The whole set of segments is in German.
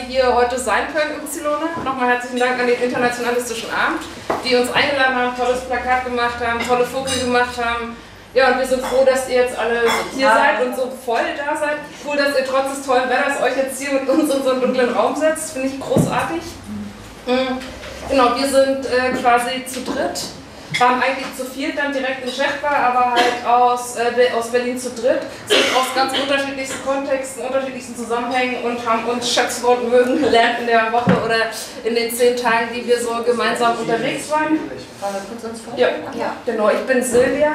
hier heute sein können in Barcelona. Nochmal herzlichen Dank an den Internationalistischen Abend, die uns eingeladen haben, tolles Plakat gemacht haben, tolle Fotos gemacht haben. Ja, und wir sind froh, dass ihr jetzt alle hier seid und so voll da seid. Cool, dass ihr trotz des tollen Wetters euch jetzt hier mit uns in so einen dunklen Raum setzt. Finde ich großartig. Genau, wir sind quasi zu dritt. Waren eigentlich zu viert dann direkt in Tschechba, aber halt aus Berlin zu dritt. Sind aus ganz unterschiedlichsten Kontexten, unterschiedlichsten Zusammenhängen und haben uns Schätzwort mögen gelernt in der Woche oder in den 10 Tagen, die wir so gemeinsam unterwegs waren. Wollen wir kurz uns vorstellen? Ja, genau. Ich bin Silvia.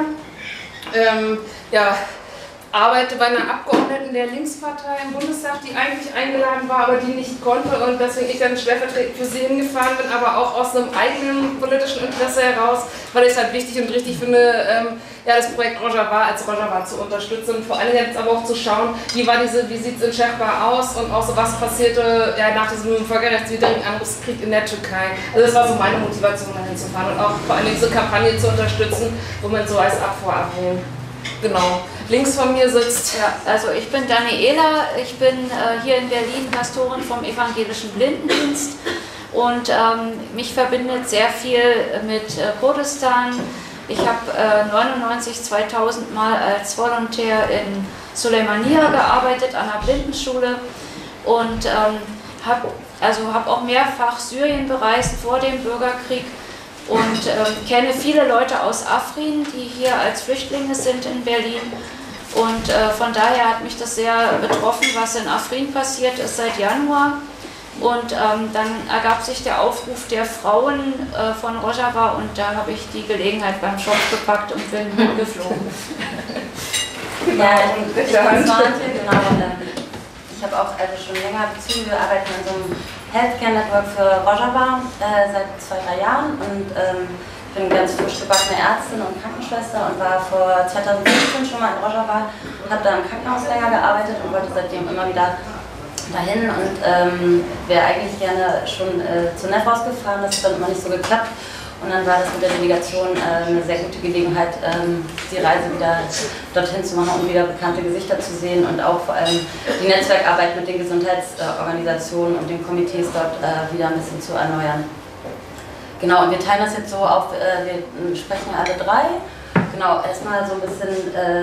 Arbeite bei einer Abgeordneten der Linkspartei im Bundestag, die eigentlich eingeladen war, aber die nicht konnte und deswegen ich dann stellvertretend für sie hingefahren bin, aber auch aus einem eigenen politischen Interesse heraus, weil ich es halt wichtig und richtig finde, das Projekt Rojava als Rojava zu unterstützen und vor allem jetzt aber auch zu schauen, wie sieht es in Tschechba aus und auch so was passierte nach diesem völkerrechtswidrigen Angriffskrieg in der Türkei. Also das war so meine Motivation, da hinzufahren und auch vor allem diese Kampagne zu unterstützen, wo man so als Abfuhr abwählen. Genau. Links von mir sitzt... Ja, also ich bin Daniela, ich bin hier in Berlin Pastorin vom Evangelischen Blindendienst und mich verbindet sehr viel mit Kurdistan. Ich habe 2000 mal als Volontär in Suleimania gearbeitet, an einer Blindenschule und habe auch mehrfach Syrien bereist vor dem Bürgerkrieg. Und kenne viele Leute aus Afrin, die hier als Flüchtlinge sind in Berlin. Und von daher hat mich das sehr betroffen, was in Afrin passiert ist seit Januar. Und dann ergab sich der Aufruf der Frauen von Rojava und da habe ich die Gelegenheit beim Schopf gepackt und bin geflogen. Genau, ich habe auch schon länger Bezüge, wir arbeiten an so einem Healthcare Network für Rojava seit 2-3 Jahren und ich bin ganz frisch gebackene Ärztin und Krankenschwester und war vor 2015 schon mal in Rojava, habe da im Krankenhaus länger gearbeitet und wollte seitdem immer wieder dahin und wäre eigentlich gerne schon zu NEF rausgefahren, das hat dann immer nicht so geklappt. Und dann war das mit der Delegation eine sehr gute Gelegenheit, die Reise wieder dorthin zu machen und wieder bekannte Gesichter zu sehen und auch vor allem die Netzwerkarbeit mit den Gesundheitsorganisationen und den Komitees dort wieder ein bisschen zu erneuern. Genau, und wir teilen das jetzt so auf, wir sprechen alle 3. Genau, erstmal so ein bisschen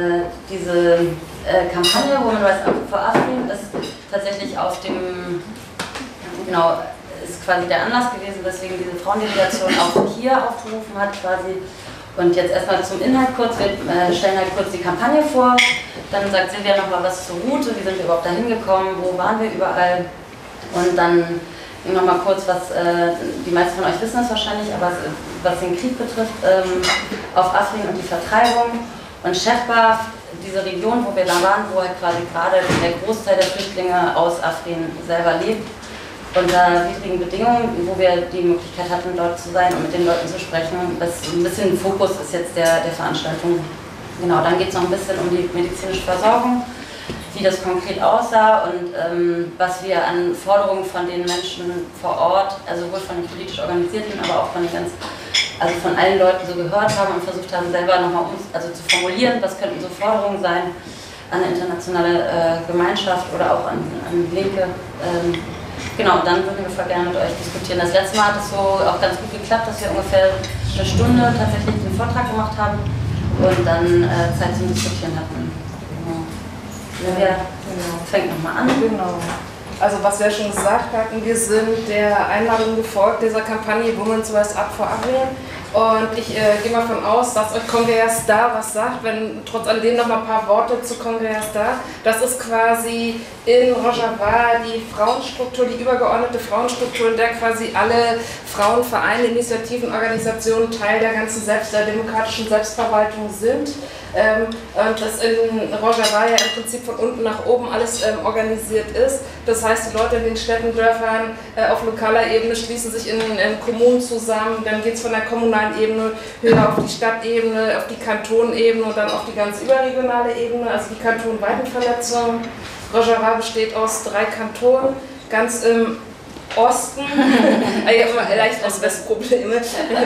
diese Kampagne, wo man weiß, vor Afrin ist tatsächlich auf dem, genau, ist quasi der Anlass gewesen, weswegen diese Frauendelegation auch hier aufgerufen hat quasi. Und jetzt erstmal zum Inhalt kurz, wir stellen halt kurz die Kampagne vor, dann sagt Silvia nochmal was zur Route, wie sind wir überhaupt da hingekommen, wo waren wir überall und dann nochmal kurz, was die meisten von euch wissen es wahrscheinlich, aber was den Krieg betrifft, auf Afrin und die Vertreibung und Tschechba, diese Region, wo wir da waren, wo halt quasi gerade der Großteil der Flüchtlinge aus Afrin selber lebt, unter widrigen Bedingungen, wo wir die Möglichkeit hatten, dort zu sein und mit den Leuten zu sprechen. Das ein bisschen Fokus ist jetzt der Veranstaltung. Genau, dann geht es noch ein bisschen um die medizinische Versorgung, wie das konkret aussah und was wir an Forderungen von den Menschen vor Ort, also sowohl von den politisch Organisierten, aber auch von den von allen Leuten so gehört haben und versucht haben, selber nochmal zu formulieren, was könnten so Forderungen sein an eine internationale Gemeinschaft oder auch an Linke. Genau, dann würden wir voll gerne mit euch diskutieren. Das letzte Mal hat es so auch ganz gut geklappt, dass wir ungefähr eine Stunde tatsächlich den Vortrag gemacht haben und dann Zeit zum Diskutieren hatten. Genau. Silvia fängt nochmal an. Genau. Also was wir schon gesagt hatten, wir sind der Einladung gefolgt, dieser Kampagne Women to Rise Up for Afrin. Und ich gehe mal davon aus, dass euch Kongreas da was sagt, wenn trotz alledem noch mal ein paar Worte zu Kongreas da. Das ist quasi in Rojava die Frauenstruktur, die übergeordnete Frauenstruktur, in der quasi alle Frauenvereine, Initiativen, Organisationen Teil der ganzen der demokratischen Selbstverwaltung sind. Und das in Rojava ja im Prinzip von unten nach oben alles organisiert ist. Das heißt, die Leute in den Städten, Dörfern auf lokaler Ebene schließen sich in Kommunen zusammen, dann geht es von der kommunalen Ebene höher auf die Stadtebene, auf die Kantonebene und dann auf die ganz überregionale Ebene, also die Kantonweitenvernetzung. Rojava besteht aus 3 Kantonen, ganz im Osten, ich habe immer leicht Ost-West-Probleme.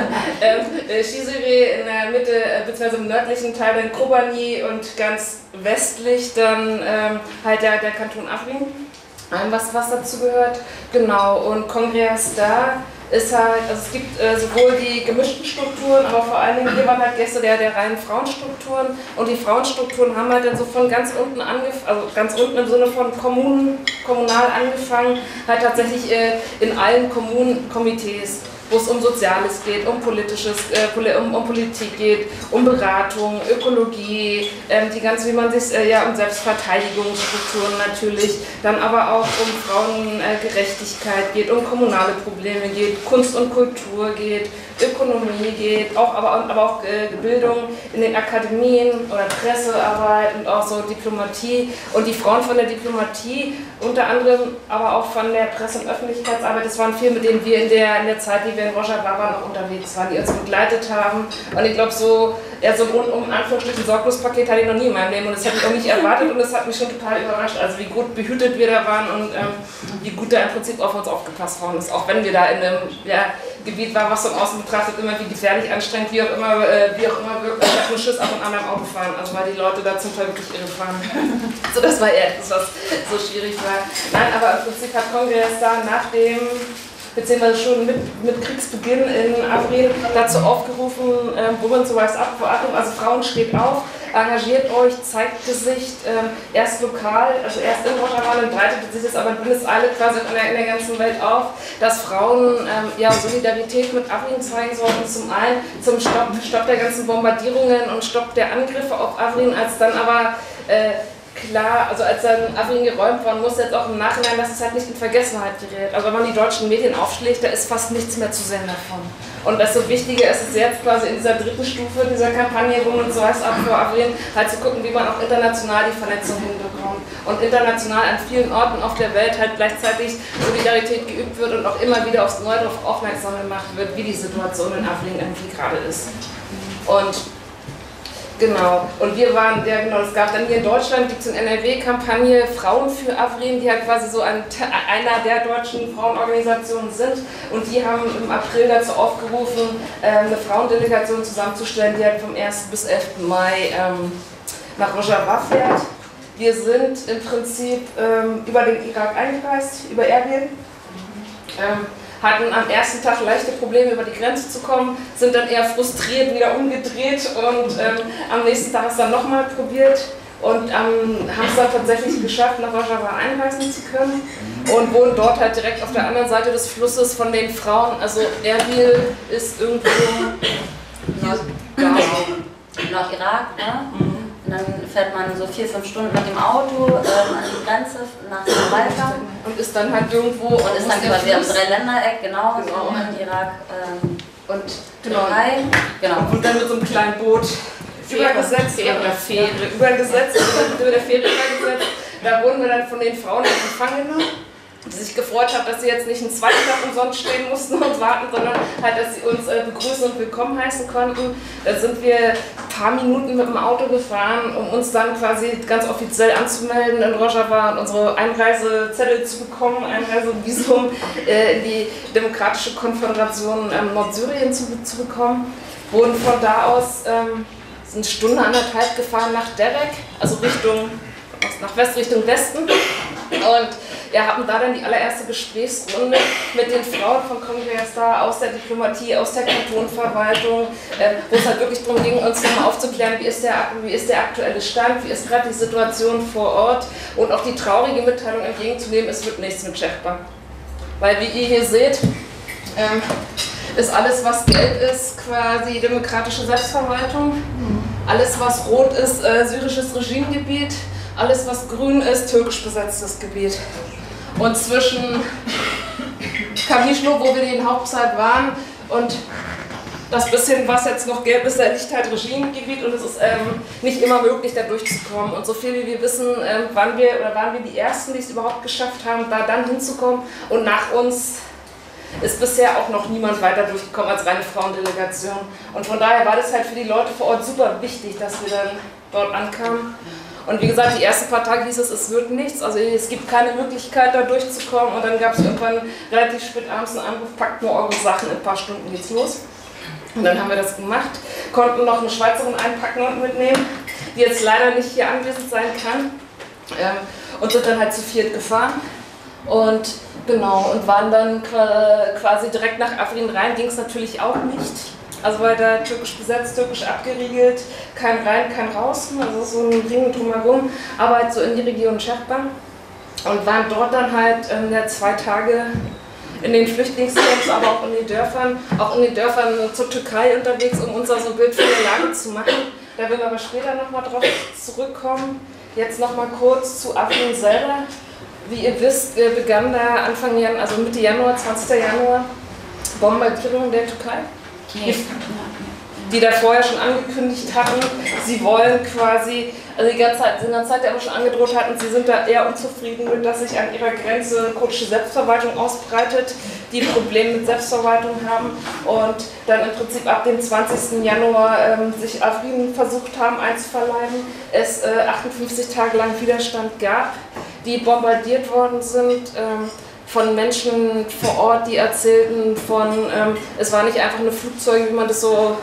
Şişehir in der Mitte, beziehungsweise im nördlichen Teil dann Kobani und ganz westlich dann halt der Kanton Afrin. was dazu gehört. Genau, und Kongress da ist halt, also es gibt sowohl die gemischten Strukturen, aber vor allen Dingen, wir waren halt Gäste der reinen Frauenstrukturen, und die Frauenstrukturen haben halt dann so von ganz unten angefangen, also ganz unten im Sinne von kommunal angefangen, halt tatsächlich in allen Kommunenkomitees, wo es um Soziales geht, um Politisches, um Politik geht, um Beratung, Ökologie, die ganze, wie man sich, um Selbstverteidigungsstrukturen natürlich, dann aber auch um Frauengerechtigkeit geht, um kommunale Probleme geht, Kunst und Kultur geht, Ökonomie geht, aber auch Bildung in den Akademien oder Pressearbeit und auch so Diplomatie. Und die Frauen von der Diplomatie, unter anderem aber auch von der Presse- und Öffentlichkeitsarbeit, das waren viele, mit denen wir in der Zeit, die wir in Rojava waren, noch unterwegs waren, die uns begleitet haben. Und ich glaube, so ein rundum Anführungsstrichen Sorglospaket hatte ich noch nie in meinem Leben, und das hätte ich auch nicht erwartet, und das hat mich schon total überrascht, also wie gut behütet wir da waren und wie gut da im Prinzip auf uns aufgepasst worden ist, auch wenn wir da in einem Gebiet waren, was von außen betrachtet immer wie gefährlich, anstrengend, wie auch immer wirklich. Ich hatte einen Schiss ab und an beim Autofahren, also weil die Leute da zum Teil wirklich irre fahren. So, das war eher das, was so schwierig war. Nein, aber im Prinzip hat Kongress da nach dem, beziehungsweise schon mit Kriegsbeginn in Afrin dazu aufgerufen, Women to Rise Up, also Frauen steht auf, engagiert euch, zeigt Gesicht, erst lokal, also erst in Rojava, dann breitete sich das aber in Bundeseile quasi in der ganzen Welt auf, dass Frauen Solidarität mit Afrin zeigen sollten, zum einen zum Stopp der ganzen Bombardierungen und Stopp der Angriffe auf Afrin, als dann aber klar, also als dann Afrin geräumt worden muss, jetzt auch im Nachhinein, dass es halt nicht in Vergessenheit gerät. Also wenn man die deutschen Medien aufschlägt, da ist fast nichts mehr zu sehen davon. Und das so Wichtige ist es jetzt quasi in dieser dritten Stufe dieser Kampagne, wo man so heißt, ab vor Afrin, halt zu gucken, wie man auch international die Vernetzung hinbekommt. Und international an vielen Orten auf der Welt halt gleichzeitig Solidarität geübt wird und auch immer wieder aufs Neue darauf aufmerksam gemacht wird, wie die Situation in Afrin irgendwie gerade ist. Und genau, und wir waren, es gab dann hier in Deutschland, gibt es eine NRW-Kampagne Frauen für Afrin, die halt quasi so einer der deutschen Frauenorganisationen sind, und die haben im April dazu aufgerufen, eine Frauendelegation zusammenzustellen, die halt vom 1. bis 11. Mai nach Rojava fährt. Wir sind im Prinzip über den Irak eingereist, über Erbil. Hatten am ersten Tag leichte Probleme, über die Grenze zu kommen, sind dann eher frustriert wieder umgedreht, und am nächsten Tag es dann nochmal probiert und haben es dann tatsächlich geschafft, nach Rojava einreisen zu können, und wohnen dort halt direkt auf der anderen Seite des Flusses von den Frauen. Also Erbil ist irgendwo Nordirak, ne? Und dann fährt man so 4-5 Stunden mit dem Auto an die Grenze nach Balkan. Und ist dann halt irgendwo. Und ist dann quasi am Dreiländereck, genau. In Irak und Türkei. Genau. Und dann mit so einem kleinen Boot übergesetzt, über der Fähre übergesetzt. Da wurden wir dann von den Frauen in Empfang genommen, die sich gefreut haben, dass sie jetzt nicht einen zweiten Tag umsonst stehen mussten und warten, sondern halt, dass sie uns begrüßen und willkommen heißen konnten. Da sind wir ein paar Minuten mit dem Auto gefahren, um uns dann quasi ganz offiziell anzumelden in Rojava und unsere Einreisezettel zu bekommen, Einreisevisum in die Demokratische Konföderation Nordsyrien zu bekommen. Wurden von da aus eine Stunde, 1,5 gefahren nach Derek, also nach West, Richtung Westen. Und haben da dann die allererste Gesprächsrunde mit den Frauen von Kongress da, aus der Diplomatie, aus der Kantonverwaltung, wo es halt wirklich darum ging, uns nochmal aufzuklären, wie ist der aktuelle Stand, wie ist gerade die Situation vor Ort, und auch die traurige Mitteilung entgegenzunehmen, es wird nichts mit Shechba. Weil, wie ihr hier seht, ist alles, was gelb ist, quasi demokratische Selbstverwaltung, alles, was rot ist, syrisches Regimegebiet, alles, was grün ist, türkisch besetztes Gebiet. Und zwischen Kamishlo, wo wir die Hauptzeit waren, und das bisschen, was jetzt noch gelb ist, da liegt halt Regimegebiet, und es ist nicht immer möglich, da durchzukommen. Und so viel wie wir wissen, waren wir die Ersten, die es überhaupt geschafft haben, da dann hinzukommen. Und nach uns ist bisher auch noch niemand weiter durchgekommen als reine Frauendelegation. Und von daher war das halt für die Leute vor Ort super wichtig, dass wir dann dort ankamen. Und wie gesagt, die ersten paar Tage hieß es wird nichts, also es gibt keine Möglichkeit, da durchzukommen. Und dann gab es irgendwann relativ spät abends einen Anruf, packt nur eure Sachen, in ein paar Stunden geht's los. Und dann haben wir das gemacht, konnten noch eine Schweizerin einpacken und mitnehmen, die jetzt leider nicht hier anwesend sein kann. Und sind dann halt zu viert gefahren. Und genau, und waren dann quasi direkt nach Afrin rein, ging es natürlich auch nicht. Also war da türkisch besetzt, türkisch abgeriegelt, kein rein, kein raus, also so ein Ring drumherum, aber halt so in die Region Schächban. Und waren dort dann halt 2 Tage in den Flüchtlingscamps, aber auch in den Dörfern zur Türkei unterwegs, um uns da so ein Bild von der Lage zu machen. Da werden wir aber später nochmal drauf zurückkommen. Jetzt nochmal kurz zu Afrin selber. Wie ihr wisst, begann da Anfang Januar, also Mitte Januar, 20. Januar, Bombardierung der Türkei. Die da vorher schon angekündigt hatten, sie wollen quasi, also die ganze Zeit aber schon angedroht hatten, sie sind da eher unzufrieden mit, dass sich an ihrer Grenze kurdische Selbstverwaltung ausbreitet, die Probleme mit Selbstverwaltung haben und dann im Prinzip ab dem 20. Januar sich Afrin versucht haben einzuverleiben, es 58 Tage lang Widerstand gab, die bombardiert worden sind. Von Menschen vor Ort, die erzählten es war nicht einfach eine Flugzeuge, wie man das so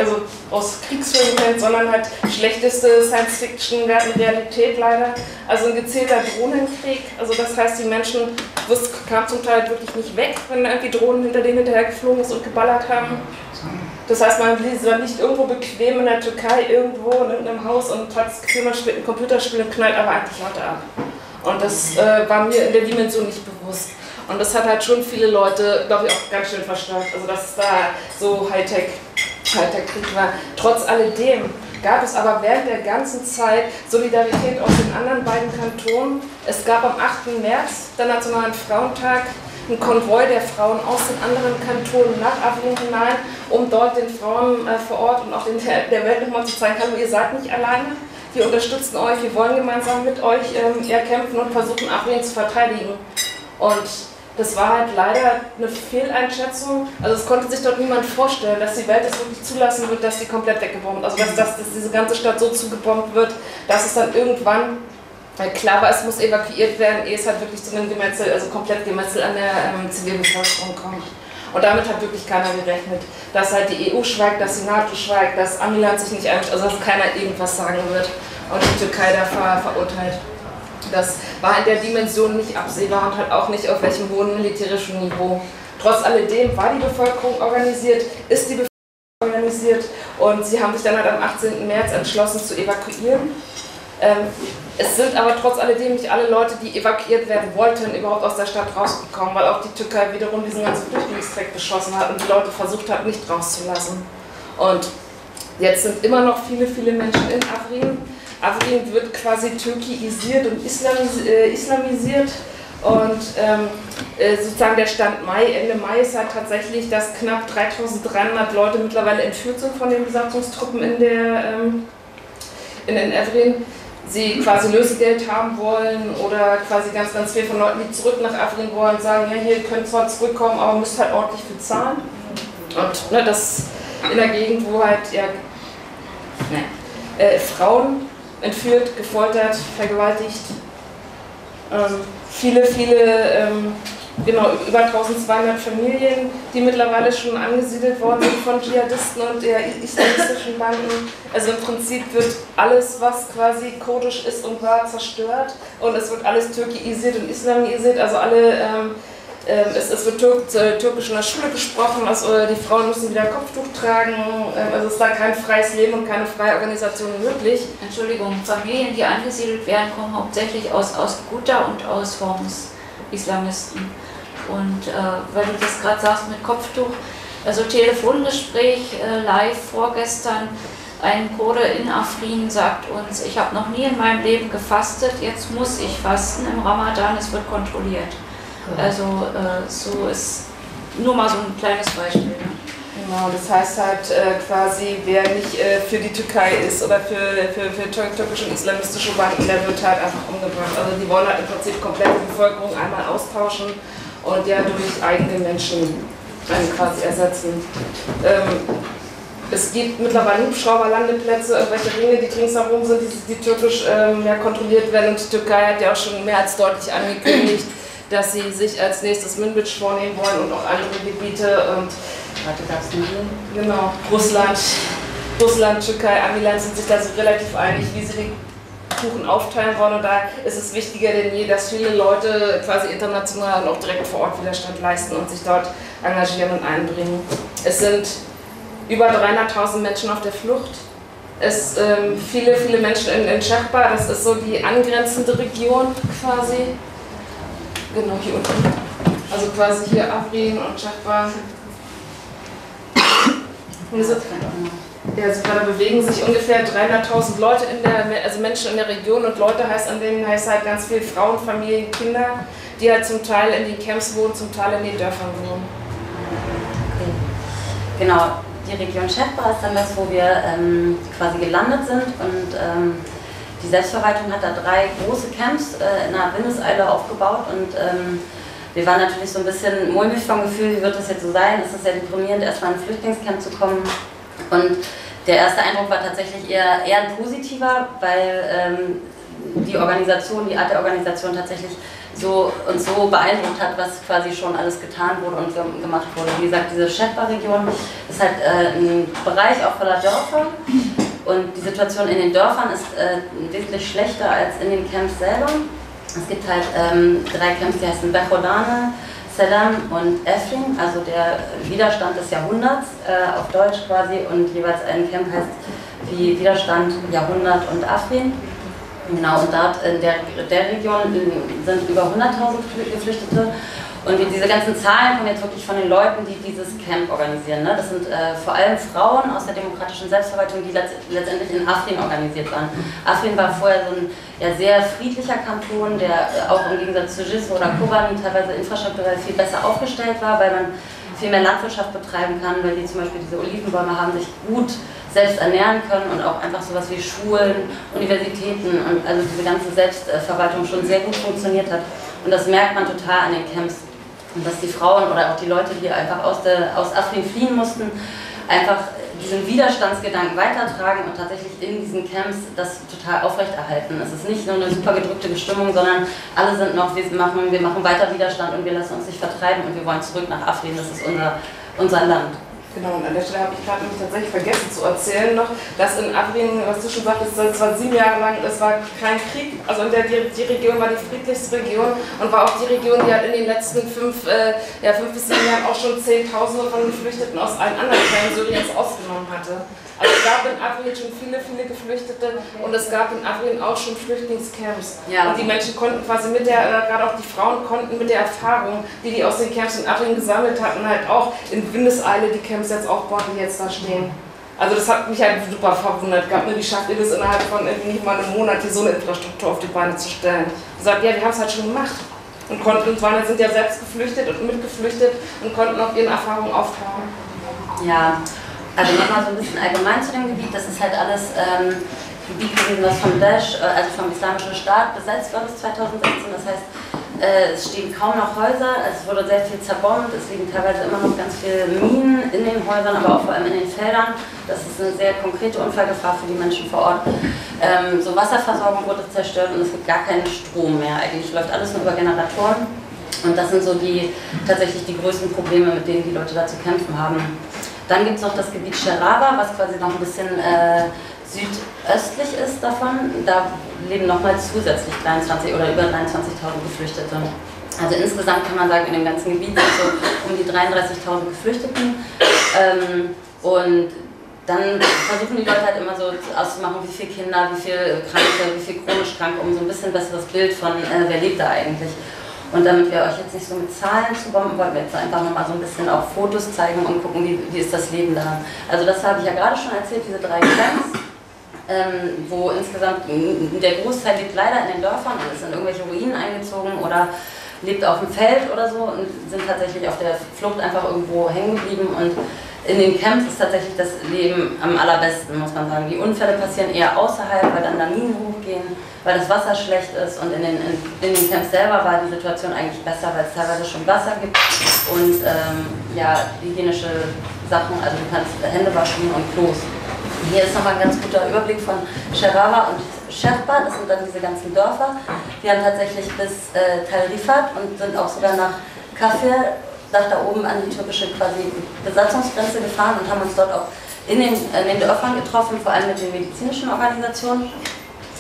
aus Kriegsfilmen kennt, sondern halt schlechteste Science-Fiction werden Realität leider. Also ein gezielter Drohnenkrieg, also das heißt, die Menschen kamen zum Teil wirklich nicht weg, wenn irgendwie Drohnen hinter denen hinterher geflogen ist und geballert haben. Das heißt, man war nicht irgendwo bequem in der Türkei, irgendwo in irgendeinem Haus und hat das Gefühl, man spielt ein Computerspiel und knallt aber eigentlich Leute ab. Und das war mir in der Dimension nicht bewusst. Und das hat halt schon viele Leute, glaube ich, auch ganz schön verstört. Also dass es da so Hightech-Krieg war. Trotz alledem gab es aber während der ganzen Zeit Solidarität aus den anderen beiden Kantonen. Es gab am 8. März, der Nationalen Frauentag, einen Konvoi der Frauen aus den anderen Kantonen nach Afrin hinein, um dort den Frauen vor Ort und auch der Welt nochmal zu zeigen, hallo, ihr seid nicht alleine. Wir unterstützen euch, wir wollen gemeinsam mit euch erkämpfen und versuchen, Afrin zu verteidigen. Und das war halt leider eine Fehleinschätzung. Also es konnte sich dort niemand vorstellen, dass die Welt es wirklich zulassen wird, dass die komplett weggebombt, also dass diese ganze Stadt so zugebombt wird, dass es dann irgendwann klar war, es muss evakuiert werden, ehe es halt wirklich zu einem Gemetzel, also komplett Gemetzel an der Zivilbevölkerung kommt. Und damit hat wirklich keiner gerechnet, dass halt die EU schweigt, dass die NATO schweigt, dass Amiland sich nicht einmischt, also dass keiner irgendwas sagen wird und die Türkei da verurteilt. Das war in der Dimension nicht absehbar und halt auch nicht auf welchem hohen militärischen Niveau. Trotz alledem war die Bevölkerung organisiert, ist die Bevölkerung organisiert und sie haben sich dann halt am 18. März entschlossen zu evakuieren. Es sind aber trotz alledem nicht alle Leute, die evakuiert werden wollten, überhaupt aus der Stadt rausgekommen, weil auch die Türkei wiederum diesen ganzen Flüchtlingstreck beschossen hat und die Leute versucht hat, nicht rauszulassen. Und jetzt sind immer noch viele, viele Menschen in Afrin. Afrin wird quasi türkisiert und islamisiert und sozusagen der Stand Ende Mai ist halt tatsächlich, dass knapp 3.300 Leute mittlerweile entführt sind von den Besatzungstruppen in Afrin. Sie quasi Lösegeld haben wollen oder quasi ganz, ganz viel von Leuten, die zurück nach Afrin wollen, sagen, ja, hier, ihr könnt zwar zurückkommen, aber müsst halt ordentlich bezahlen. Und ne, das in der Gegend, wo halt Frauen entführt, gefoltert, vergewaltigt. Viele, genau, über 1200 Familien, die mittlerweile schon angesiedelt worden sind von Dschihadisten und der islamistischen Banden. Also im Prinzip wird alles, was quasi kurdisch ist und war, zerstört und es wird alles türkisiert und islamisiert, also es wird Türkisch in der Schule gesprochen, also die Frauen müssen wieder Kopftuch tragen, also es ist da kein freies Leben und keine freie Organisation möglich. Entschuldigung, Familien, die angesiedelt werden, kommen hauptsächlich aus Ghouta und aus Homs, Islamisten. Und weil du das gerade sagst mit Kopftuch, also Telefongespräch live vorgestern, ein Kurde in Afrin sagt uns, ich habe noch nie in meinem Leben gefastet, jetzt muss ich fasten im Ramadan, es wird kontrolliert. Also so ist nur mal so ein kleines Beispiel. Ne? Genau, das heißt halt quasi, wer nicht für die Türkei ist oder für türkische und islamistische Banden, der wird halt einfach umgebracht. Also die wollen halt im Prinzip komplett die Bevölkerung einmal austauschen und ja durch eigene Menschen quasi ersetzen. Es gibt mittlerweile Hubschrauberlandeplätze, irgendwelche Ringe, die ringsherum sind, die türkisch kontrolliert werden und die Türkei hat ja auch schon mehr als deutlich angekündigt, dass sie sich als nächstes Minbic vornehmen wollen und auch andere Gebiete und genau, Russland, Türkei, Amiland sind sich da so relativ einig, wie sie Kuchen aufteilen wollen. Und da ist es wichtiger denn je, dass viele Leute quasi international und auch direkt vor Ort Widerstand leisten und sich dort engagieren und einbringen. Es sind über 300.000 Menschen auf der Flucht. Es viele Menschen in Shahba, das ist so die angrenzende Region quasi. Genau, hier unten. Also quasi hier Afrin und Shahba. Da bewegen sich ungefähr 300.000 Leute also Menschen in der Region, und Leute heißt an denen heißt halt ganz viele Frauen, Familien, Kinder, die halt zum Teil in den Camps wohnen, zum Teil in den Dörfern wohnen. Okay. Genau, die Region Shahba ist dann das, wo wir quasi gelandet sind, und die Selbstverwaltung hat da 3 große Camps in einer Windeseile aufgebaut, und wir waren natürlich so ein bisschen mulmig vom Gefühl, wie wird das jetzt so sein? Es ist ja deprimierend, erstmal in ein Flüchtlingscamp zu kommen. Und der erste Eindruck war tatsächlich eher ein positiver, weil die Art der Organisation tatsächlich uns so beeindruckt hat, was quasi schon alles getan wurde und gemacht wurde. Wie gesagt, diese Shahba-Region ist halt ein Bereich auch voller Dörfer, und die Situation in den Dörfern ist wesentlich schlechter als in den Camps selber. Es gibt halt 3 Camps, die heißen Bechodane, Selam und Afrin, also der Widerstand des Jahrhunderts auf Deutsch quasi, und jeweils ein Camp heißt wie Widerstand, Jahrhundert und Afrin. Genau, und dort in der Region sind über 100.000 Geflüchtete, und diese ganzen Zahlen kommen jetzt wirklich von den Leuten, die dieses Camp organisieren. Ne? Das sind vor allem Frauen aus der demokratischen Selbstverwaltung, die letztendlich in Afrin organisiert waren. Afrin war vorher so ein sehr friedlicher Kanton, der auch im Gegensatz zu Jizre oder Kobani teilweise infrastrukturell viel besser aufgestellt war, weil man viel mehr Landwirtschaft betreiben kann, weil die zum Beispiel diese Olivenbäume haben, sich gut selbst ernähren können, und auch einfach sowas wie Schulen, Universitäten, und also diese ganze Selbstverwaltung schon sehr gut funktioniert hat. Und das merkt man total an den Camps. Und dass die Frauen oder auch die Leute, die einfach aus Afrin fliehen mussten, einfach diesen Widerstandsgedanken weitertragen und tatsächlich in diesen Camps das total aufrechterhalten. Es ist nicht nur eine super gedrückte Stimmung, sondern alle sind noch, wir machen weiter Widerstand und wir lassen uns nicht vertreiben und wir wollen zurück nach Afrin, das ist unser Land. Genau, und an der Stelle habe ich gerade nämlich tatsächlich vergessen zu erzählen noch, dass in Afrin, was du schon sagtest, es war 7 Jahre lang, es war kein Krieg, also die Region war die friedlichste Region und war auch die Region, die halt in den letzten 5 bis 7 Jahren auch schon Zehntausende von Geflüchteten aus allen anderen Teilen Syriens ausgenommen hatte. Also es gab in Afrin schon viele Geflüchtete, und es gab in Afrin auch schon Flüchtlingscamps. Ja. Und die Menschen konnten quasi gerade auch die Frauen konnten mit der Erfahrung, die aus den Camps in Afrin gesammelt hatten, halt auch in Windeseile die Camps jetzt aufbauen, die jetzt da stehen. Also das hat mich halt super verwundert gehabt, wie schafft ihr das innerhalb von nicht mal einem Monat, hier so eine Infrastruktur auf die Beine zu stellen. Ich gesagt, ja, wir haben es halt schon gemacht. Und sind ja selbst geflüchtet und mitgeflüchtet und konnten auf ihren Erfahrungen aufbauen. Ja. Also nochmal so ein bisschen allgemein zu dem Gebiet, das ist halt alles Gebiet gewesen, was vom Daesh, also vom Islamischen Staat besetzt war bis 2016, das heißt, es stehen kaum noch Häuser, es wurde sehr viel zerbombt, es liegen teilweise immer noch ganz viele Minen in den Häusern, aber auch vor allem in den Feldern. Das ist eine sehr konkrete Unfallgefahr für die Menschen vor Ort. So Wasserversorgung wurde zerstört und es gibt gar keinen Strom mehr, eigentlich läuft alles nur über Generatoren, und das sind so tatsächlich die größten Probleme, mit denen die Leute da zu kämpfen haben. Dann gibt es noch das Gebiet Sheraba, was quasi noch ein bisschen südöstlich ist davon. Da leben nochmal zusätzlich 23 oder über 23.000 Geflüchtete. Also insgesamt kann man sagen, in dem ganzen Gebiet sind so um die 33.000 Geflüchteten. Und dann versuchen die Leute halt immer so auszumachen, wie viele Kinder, wie viele Kranke, wie viele chronisch Kranke, um so ein bisschen besseres Bild von wer lebt da eigentlich. Und damit wir euch jetzt nicht so mit Zahlen zubomben, wollten wir jetzt einfach nochmal so ein bisschen auch Fotos zeigen und gucken, wie ist das Leben da. Also das habe ich ja gerade schon erzählt, diese 3 Camps, wo insgesamt der Großteil lebt leider in den Dörfern und ist in irgendwelche Ruinen eingezogen oder lebt auf dem Feld oder so und sind tatsächlich auf der Flucht einfach irgendwo hängen geblieben. Und in den Camps ist tatsächlich das Leben am allerbesten, muss man sagen. Die Unfälle passieren eher außerhalb, weil dann da Minen hochgehen, weil das Wasser schlecht ist, und in den Camps selber war die Situation eigentlich besser, weil es teilweise schon Wasser gibt und hygienische Sachen, also du kannst Hände waschen und Klos. Hier ist nochmal ein ganz guter Überblick von Sheraba und Shahba, das sind dann diese ganzen Dörfer. Die haben tatsächlich bis Tel Rifat und sind auch sogar nach Kafir, nach da oben an die türkische quasi Besatzungsgrenze gefahren und haben uns dort auch in den Dörfern getroffen, vor allem mit den medizinischen Organisationen.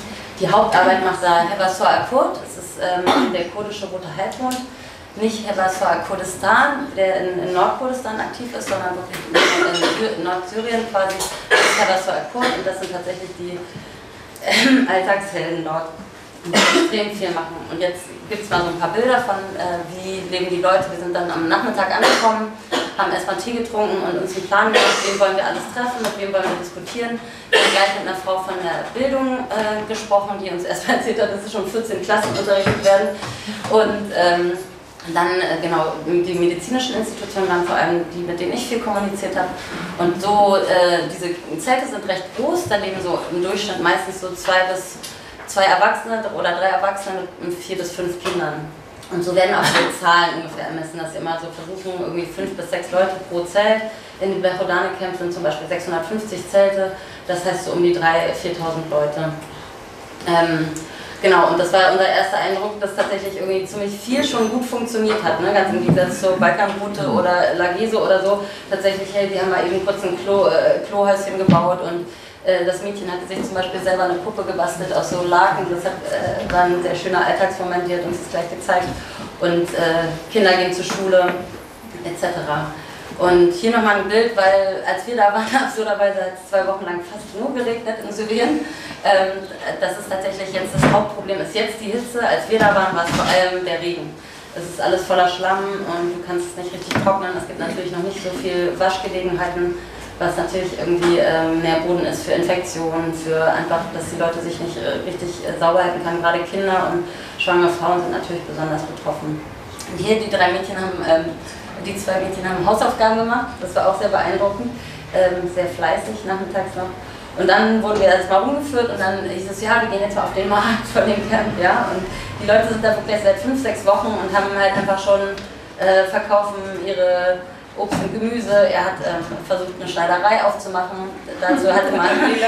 Die Hauptarbeit macht da Hebasor Akkord, das ist der kurdische Rote Halbmond. Nicht Hebasor Kurdistan, der in Nordkurdistan aktiv ist, sondern wirklich in Nordsyrien quasi ist Hebasor Akkord, und das sind tatsächlich die Alltagshelden dort, die extrem viel machen. Und jetzt gibt es mal so ein paar Bilder von, wie leben die Leute. Wir sind dann am Nachmittag angekommen, haben erstmal Tee getrunken und uns einen Plan gemacht, wen wollen wir alles treffen, mit wem wollen wir diskutieren. Wir haben gleich mit einer Frau von der Bildung gesprochen, die uns erstmal erzählt hat, dass es schon 14 Klassen unterrichtet werden. Und dann genau die medizinischen Institutionen waren vor allem die, mit denen ich viel kommuniziert habe. Und so, diese Zelte sind recht groß, da leben so im Durchschnitt meistens so zwei Erwachsene oder 3 Erwachsene mit 4 bis 5 Kindern. Und so werden auch die Zahlen ungefähr ermessen, dass sie immer so versuchen, irgendwie 5 bis 6 Leute pro Zelt. In den Bechodane-Camps sind zum Beispiel 650 Zelte, das heißt so um die 3.000, 4.000 Leute. Genau, und das war unser erster Eindruck, dass tatsächlich irgendwie ziemlich viel schon gut funktioniert hat, ne? Ganz im Gegensatz zur Balkanroute oder Lageso oder so. Tatsächlich, hey, die haben mal eben kurz ein Klohäuschen gebaut, und das Mädchen hatte sich zum Beispiel selber eine Puppe gebastelt aus so Laken. Das war ein sehr schöner Alltagsmoment, die hat uns das gleich gezeigt. Und Kinder gehen zur Schule, etc. Und hier nochmal ein Bild, weil als wir da waren, absurderweise hat es 2 Wochen lang fast nur geregnet in Syrien. Das ist tatsächlich jetzt das Hauptproblem, ist jetzt die Hitze. Als wir da waren, war es vor allem der Regen. Es ist alles voller Schlamm und du kannst es nicht richtig trocknen. Es gibt natürlich noch nicht so viel Waschgelegenheiten, was natürlich irgendwie mehr Boden ist für Infektionen, für einfach, dass die Leute sich nicht richtig sauber halten können. Gerade Kinder und schwangere Frauen sind natürlich besonders betroffen. Und hier die 2 Mädchen haben Hausaufgaben gemacht, das war auch sehr beeindruckend, sehr fleißig nachmittags noch. Und dann wurden wir erstmal rumgeführt und dann hieß es, ja, wir gehen jetzt mal auf den Markt von dem Camp, ja. Und die Leute sind da wirklich seit 5, 6 Wochen und haben halt einfach schon verkaufen ihre Obst und Gemüse. Er hat versucht, eine Schneiderei aufzumachen. Dazu hatte man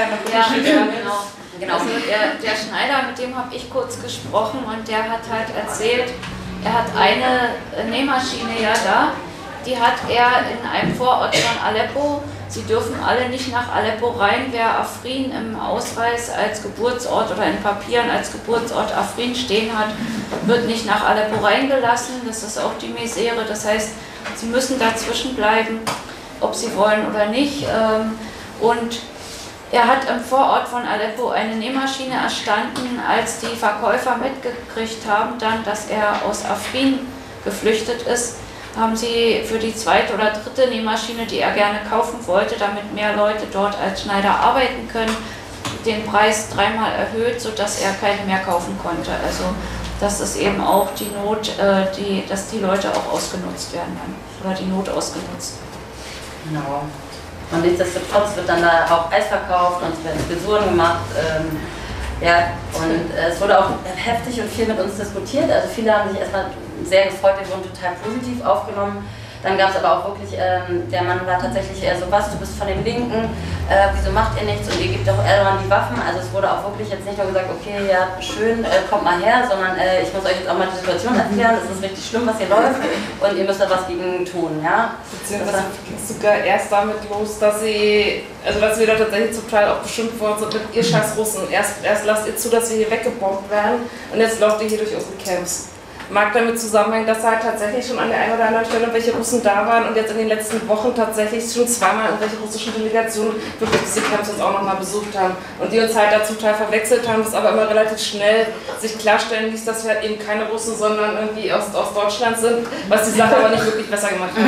genau. Also der Schneider, mit dem habe ich kurz gesprochen, und der hat halt erzählt, er hat eine Nähmaschine ja da, die hat er in einem Vorort von Aleppo. Sie dürfen alle nicht nach Aleppo rein. Wer Afrin im Ausweis als Geburtsort oder in Papieren als Geburtsort Afrin stehen hat, wird nicht nach Aleppo reingelassen. Das ist auch die Misere. Das heißt, sie müssen dazwischen bleiben, ob sie wollen oder nicht. Und er hat im Vorort von Aleppo eine Nähmaschine erstanden, als die Verkäufer mitgekriegt haben, dann, dass er aus Afrin geflüchtet ist, haben sie für die 2. oder 3. Nähmaschine, die er gerne kaufen wollte, damit mehr Leute dort als Schneider arbeiten können, den Preis 3-mal erhöht, sodass er keine mehr kaufen konnte. Also das ist eben auch die Not, dass die Leute auch ausgenutzt werden oder die Not ausgenutzt. Genau. Und nichtsdestotrotz wird dann da auch Eis verkauft und es werden Frisuren gemacht. Ja, und es wurde auch heftig und viel mit uns diskutiert. Also viele haben sich erstmal sehr gefreut, wir wurden total positiv aufgenommen. Dann gab es aber auch wirklich, der Mann war tatsächlich eher so, was, du bist von den Linken, wieso macht ihr nichts und ihr gebt doch Erdogan die Waffen. Also es wurde auch wirklich jetzt nicht nur gesagt, okay, ja, schön, kommt mal her, sondern ich muss euch jetzt auch mal die Situation erklären, es ist richtig schlimm, was hier läuft und ihr müsst da was gegen tun, ja. Beziehungsweise ging es sogar erst damit los, dass dass wir da tatsächlich zum Teil auch beschimpft worden sind mit ihr scheiß Russen. Erst lasst ihr zu, dass wir hier weggebombt werden und jetzt lauft ihr hier durch unsere Camps. Mag damit zusammenhängen, dass halt tatsächlich schon an der einen oder anderen Stelle welche Russen da waren und jetzt in den letzten Wochen tatsächlich schon 2-mal irgendwelche russischen Delegationen wirklich diese Camps uns auch nochmal besucht haben und die uns halt dazu Teil verwechselt haben, das aber immer relativ schnell sich klarstellen ließ, dass wir halt eben keine Russen, sondern irgendwie aus Deutschland sind, was die Sache aber nicht wirklich besser gemacht hat.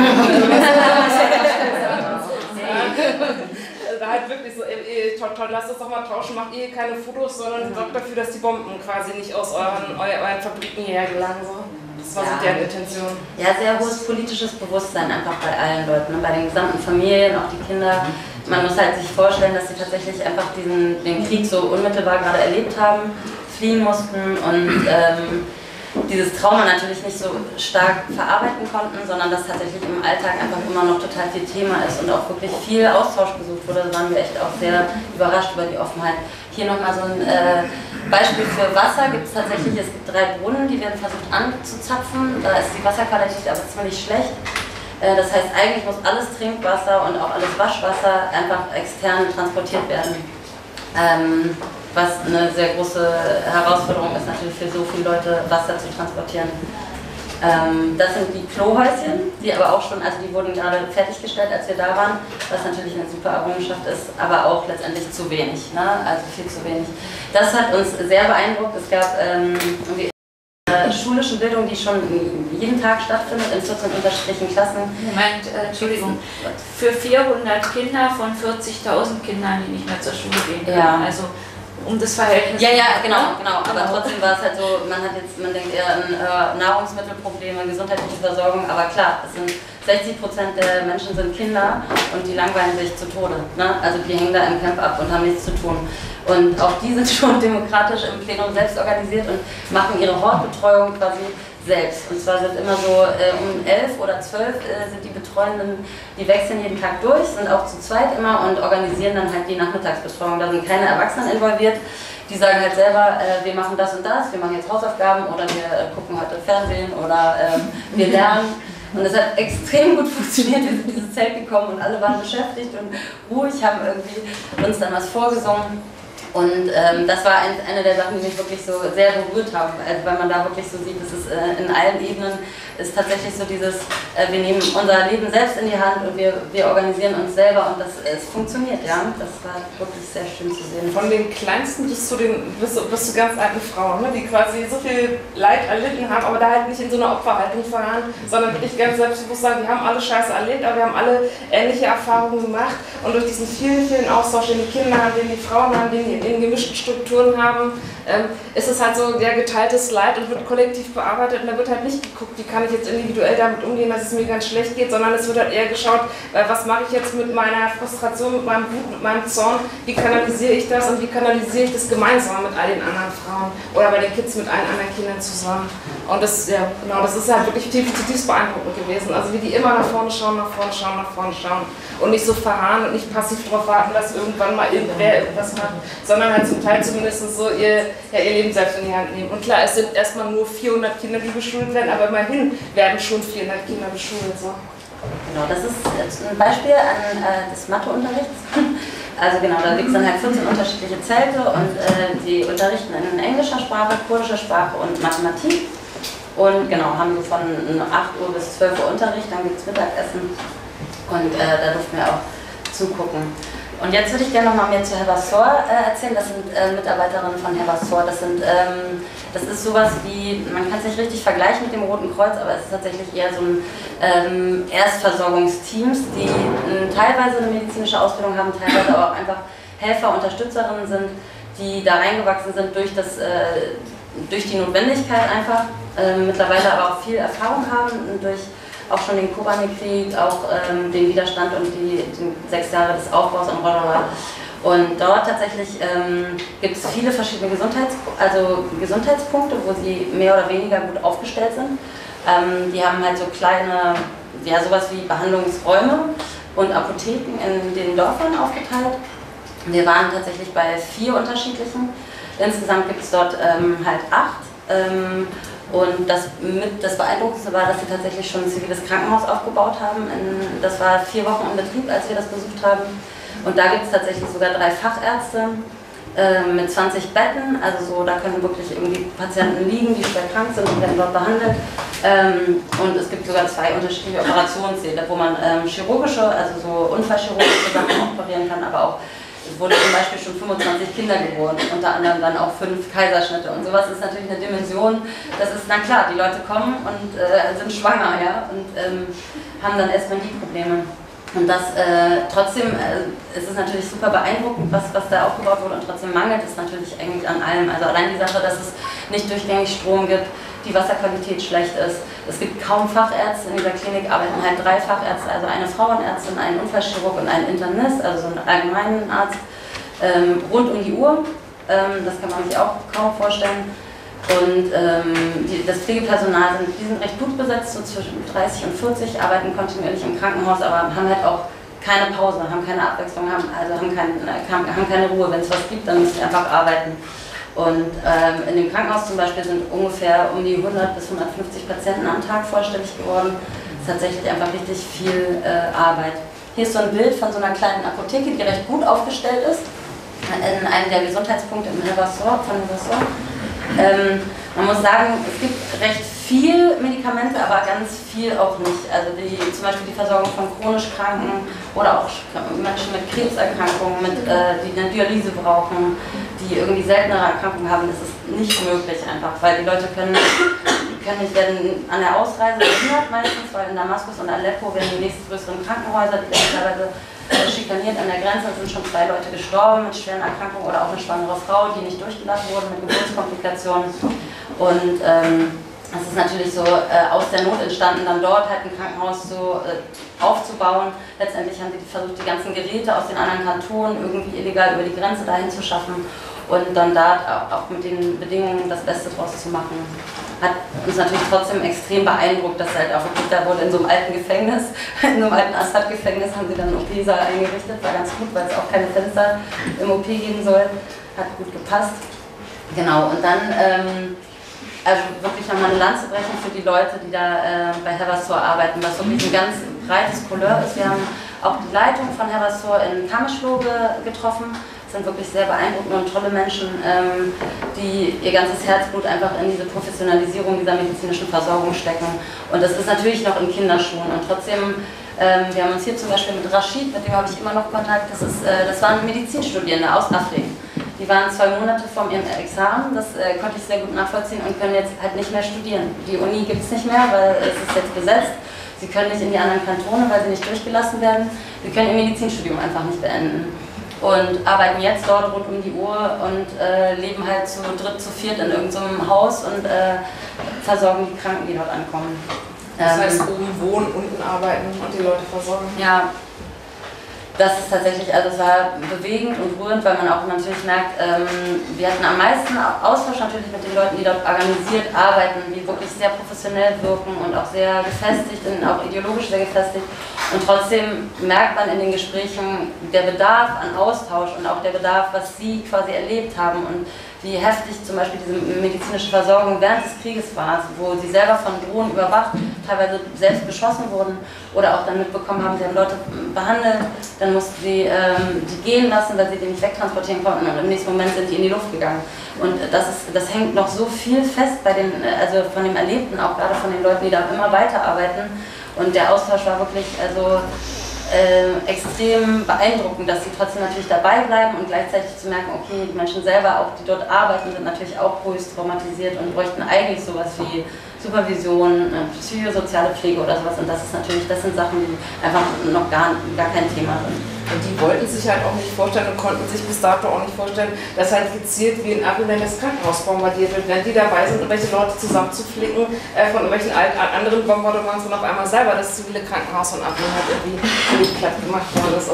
Da halt wirklich so, lasst uns doch mal tauschen, macht ihr keine Fotos, sondern sorgt dafür, dass die Bomben quasi nicht aus euren Fabriken hierher gelangen. So. Das war so deren Intention. Ja, sehr hohes politisches Bewusstsein einfach bei allen Leuten, ne? Bei den gesamten Familien, auch die Kinder. Man muss halt sich vorstellen, dass sie tatsächlich einfach den Krieg so unmittelbar gerade erlebt haben, fliehen mussten und dieses Trauma natürlich nicht so stark verarbeiten konnten, sondern dass tatsächlich im Alltag einfach immer noch total viel Thema ist und auch wirklich viel Austausch gesucht wurde. Da waren wir echt auch sehr überrascht über die Offenheit. Hier nochmal so ein Beispiel für Wasser gibt es tatsächlich. Es gibt 3 Brunnen, die werden versucht anzuzapfen. Da ist die Wasserqualität aber ziemlich schlecht. Das heißt, eigentlich muss alles Trinkwasser und auch alles Waschwasser einfach extern transportiert werden. was eine sehr große Herausforderung ist, natürlich für so viele Leute Wasser zu transportieren. Das sind die Klohäuschen, die aber auch schon, also die wurden gerade fertiggestellt, als wir da waren, was natürlich eine super Errungenschaft ist, aber auch letztendlich zu wenig, ne? Also viel zu wenig. Das hat uns sehr beeindruckt. Es gab irgendwie schulischen Bildung, die schon jeden Tag stattfindet, in 14 unterschiedlichen Klassen. Moment, Entschuldigung, für 400 Kinder von 40.000 Kindern, die nicht mehr zur Schule gehen können. Ja. Also um das Verhältnis. Ja, genau. Aber trotzdem war es halt so, man denkt eher an Nahrungsmittelprobleme, gesundheitliche Versorgung, aber klar, es sind 60% der Menschen sind Kinder und die langweilen sich zu Tode. Ne? Also die hängen da im Camp ab und haben nichts zu tun. Und auch die sind schon demokratisch im Plenum selbst organisiert und machen ihre Hortbetreuung quasi selbst. Und zwar sind immer so um 11 oder 12 sind die Betreuenden, die wechseln jeden Tag durch, sind auch zu zweit immer und organisieren dann halt die Nachmittagsbetreuung. Da sind keine Erwachsenen involviert. Die sagen halt selber, wir machen das und das, wir machen jetzt Hausaufgaben oder wir gucken heute Fernsehen oder wir lernen. Und es hat extrem gut funktioniert, wir sind in dieses Zelt gekommen und alle waren beschäftigt und ruhig, haben irgendwie uns dann was vorgesungen. Und das war eine der Sachen, die mich wirklich so sehr berührt haben, also weil man da wirklich so sieht, dass es in allen Ebenen ist tatsächlich so dieses, wir nehmen unser Leben selbst in die Hand und wir organisieren uns selber und es funktioniert, ja. Das war wirklich sehr schön zu sehen. Von den Kleinsten bis zu ganz alten Frauen, ne, die quasi so viel Leid erlitten haben, aber da halt nicht in so einer Opferhaltung verharren, sondern wirklich ganz selbstbewusst sagen, wir haben alle Scheiße erlebt, aber wir haben alle ähnliche Erfahrungen gemacht und durch diesen vielen Austausch, den die Kinder haben, den die Frauen haben, den die in gemischten Strukturen haben, ist es halt so der geteiltes Leid und wird kollektiv bearbeitet und da wird halt nicht geguckt, wie kann ich jetzt individuell damit umgehen, dass es mir ganz schlecht geht, sondern es wird halt eher geschaut, was mache ich jetzt mit meiner Frustration, mit meinem Wut, mit meinem Zorn, wie kanalisiere ich das und wie kanalisiere ich das gemeinsam mit all den anderen Frauen oder bei den Kids mit allen anderen Kindern zusammen. Und das, ja, genau, das ist halt wirklich zutiefst beeindruckend gewesen, also wie die immer nach vorne schauen und nicht so verharren und nicht passiv darauf warten, dass irgendwann mal irgendwer irgendwas macht, sondern halt zum Teil zumindest so ihr Leben selbst in die Hand nehmen. Und klar, es sind erstmal nur 400 Kinder, die beschult werden, aber immerhin werden schon 400 Kinder beschult. So. Genau, das ist jetzt ein Beispiel des Matheunterrichts. Also genau, da gibt es dann halt 14 unterschiedliche Zelte und die unterrichten in englischer Sprache, kurdischer Sprache und Mathematik. Und genau, haben wir von 8 Uhr bis 12 Uhr Unterricht, dann gibt es Mittagessen und da durften wir auch zugucken. Und jetzt würde ich gerne noch mal mehr zu Hevassor erzählen. Das sind Mitarbeiterinnen von Hevassor. Das ist sowas wie, man kann es nicht richtig vergleichen mit dem Roten Kreuz, aber es ist tatsächlich eher so ein Erstversorgungsteams, die teilweise eine medizinische Ausbildung haben, teilweise auch einfach Helfer, Unterstützerinnen sind, die da reingewachsen sind durch die Notwendigkeit einfach, mittlerweile aber auch viel Erfahrung haben durch auch schon den Kobani-Krieg, auch den Widerstand und die 6 Jahre des Aufbaus am Rojava. Und dort tatsächlich gibt es viele verschiedene Gesundheitspunkte, wo sie mehr oder weniger gut aufgestellt sind. Die haben halt so kleine, ja sowas wie Behandlungsräume und Apotheken in den Dörfern aufgeteilt. Wir waren tatsächlich bei 4 unterschiedlichen. Insgesamt gibt es dort halt 8. Und das Beeindruckendste war, dass sie tatsächlich schon ein ziviles Krankenhaus aufgebaut haben. Das war 4 Wochen im Betrieb, als wir das besucht haben. Und da gibt es tatsächlich sogar 3 Fachärzte mit 20 Betten. Also so, da können wirklich irgendwie Patienten liegen, die schwer krank sind und werden dort behandelt. Und es gibt sogar 2 unterschiedliche Operationssäle, wo man chirurgische, also so unfallchirurgische Sachen operieren kann, aber auch es wurde zum Beispiel schon 25 Kinder geboren, unter anderem dann auch 5 Kaiserschnitte und sowas ist natürlich eine Dimension, das ist, na klar, die Leute kommen und sind schwanger, ja, und haben dann erstmal die Probleme. Und das trotzdem ist es natürlich super beeindruckend, was da aufgebaut wurde und trotzdem mangelt es natürlich eigentlich an allem. Also allein die Sache, dass es nicht durchgängig Strom gibt, die Wasserqualität schlecht ist. Es gibt kaum Fachärzte, in dieser Klinik arbeiten halt 3 Fachärzte, also eine Frauenärztin, ein Unfallchirurg und ein Internist, also so einen allgemeinen Arzt, rund um die Uhr. Das kann man sich auch kaum vorstellen. Und das Pflegepersonal sind recht gut besetzt, so zwischen 30 und 40, arbeiten kontinuierlich im Krankenhaus, aber haben halt auch keine Pause, haben keine Abwechslung, haben keine Ruhe. Wenn es was gibt, dann müssen sie einfach arbeiten. Und in dem Krankenhaus zum Beispiel sind ungefähr um die 100 bis 150 Patienten am Tag vorstellig geworden. Das ist tatsächlich einfach richtig viel Arbeit. Hier ist so ein Bild von so einer kleinen Apotheke, die recht gut aufgestellt ist. in einem der Gesundheitspunkte im Helversor, von Helversor. Man muss sagen, es gibt recht viel Medikamente, aber ganz viel auch nicht. Also zum Beispiel die Versorgung von chronisch Kranken oder auch Menschen mit Krebserkrankungen, die eine Dialyse brauchen, die irgendwie seltenere Erkrankungen haben, das ist nicht möglich einfach, weil die Leute können nicht, werden an der Ausreise gehindert meistens, weil in Damaskus und Aleppo werden die nächstgrößeren Krankenhäuser, die werden teilweise schikaniert an der Grenze, sind schon 2 Leute gestorben mit schweren Erkrankungen oder auch eine schwangere Frau, die nicht durchgelassen wurde mit Geburtskomplikationen. Und es ist natürlich so aus der Not entstanden, dann dort halt ein Krankenhaus so aufzubauen. Letztendlich haben sie versucht, die ganzen Geräte aus den anderen Kantonen irgendwie illegal über die Grenze dahin zu schaffen und dann da auch mit den Bedingungen das Beste draus zu machen. Hat uns natürlich trotzdem extrem beeindruckt, dass halt auch wirklich, da wurde in so einem alten Gefängnis, in so einem alten Assad-Gefängnis haben sie dann einen OP-Saal eingerichtet, war ganz gut, weil es auch keine Fenster im OP geben soll, hat gut gepasst. Genau, und dann also wirklich nochmal eine Lanze brechen für die Leute, die da bei Helversor arbeiten, was wirklich ein ganz breites Couleur ist. Wir haben auch die Leitung von Helversor in Kameschloh getroffen. Das sind wirklich sehr beeindruckende und tolle Menschen, die ihr ganzes Herzblut einfach in diese Professionalisierung dieser medizinischen Versorgung stecken. Und das ist natürlich noch in Kinderschuhen. Und trotzdem, wir haben uns hier zum Beispiel mit Rashid, mit dem habe ich immer noch Kontakt, das waren Medizinstudierende aus Afrika. Die waren 2 Monate vor ihrem Examen, das konnte ich sehr gut nachvollziehen und können jetzt halt nicht mehr studieren. Die Uni gibt es nicht mehr, weil es ist jetzt besetzt. Sie können nicht in die anderen Kantone, weil sie nicht durchgelassen werden. Sie können ihr Medizinstudium einfach nicht beenden. Und arbeiten jetzt dort rund um die Uhr und leben halt zu dritt, zu viert in irgendeinem Haus und versorgen die Kranken, die dort ankommen. Das heißt, oben wohnen, unten arbeiten und die Leute versorgen? Ja. Das ist tatsächlich, also es war bewegend und rührend, weil man auch natürlich merkt, wir hatten am meisten Austausch natürlich mit den Leuten, die dort organisiert arbeiten, die wirklich sehr professionell wirken und auch sehr gefestigt und auch ideologisch sehr gefestigt. Und trotzdem merkt man in den Gesprächen der Bedarf an Austausch und auch der Bedarf, was sie quasi erlebt haben und wie heftig zum Beispiel diese medizinische Versorgung während des Krieges war, wo sie selber von Drohnen überwacht, teilweise selbst beschossen wurden oder auch dann mitbekommen haben, sie haben Leute behandelt, dann mussten sie die gehen lassen, weil sie die nicht wegtransportieren konnten und im nächsten Moment sind die in die Luft gegangen. Und das hängt noch so viel fest bei also von dem Erlebten, auch gerade von den Leuten, die da immer weiterarbeiten. Und der Austausch war wirklich extrem beeindruckend, dass sie trotzdem natürlich dabei bleiben und gleichzeitig zu merken, okay, die Menschen selber, auch die dort arbeiten, sind natürlich auch höchst traumatisiert und bräuchten eigentlich sowas wie Supervision, psychosoziale Pflege oder sowas. Und das sind Sachen, die einfach noch gar kein Thema sind. Und die wollten sich halt auch nicht vorstellen und konnten sich bis dato auch nicht vorstellen, dass halt gezielt wie in Abilene das Krankenhaus bombardiert wird, wenn die dabei sind, irgendwelche Leute zusammenzuflicken von irgendwelchen anderen Bombardements und auf einmal selber das zivile Krankenhaus von Abilene halt irgendwie platt gemacht worden ist.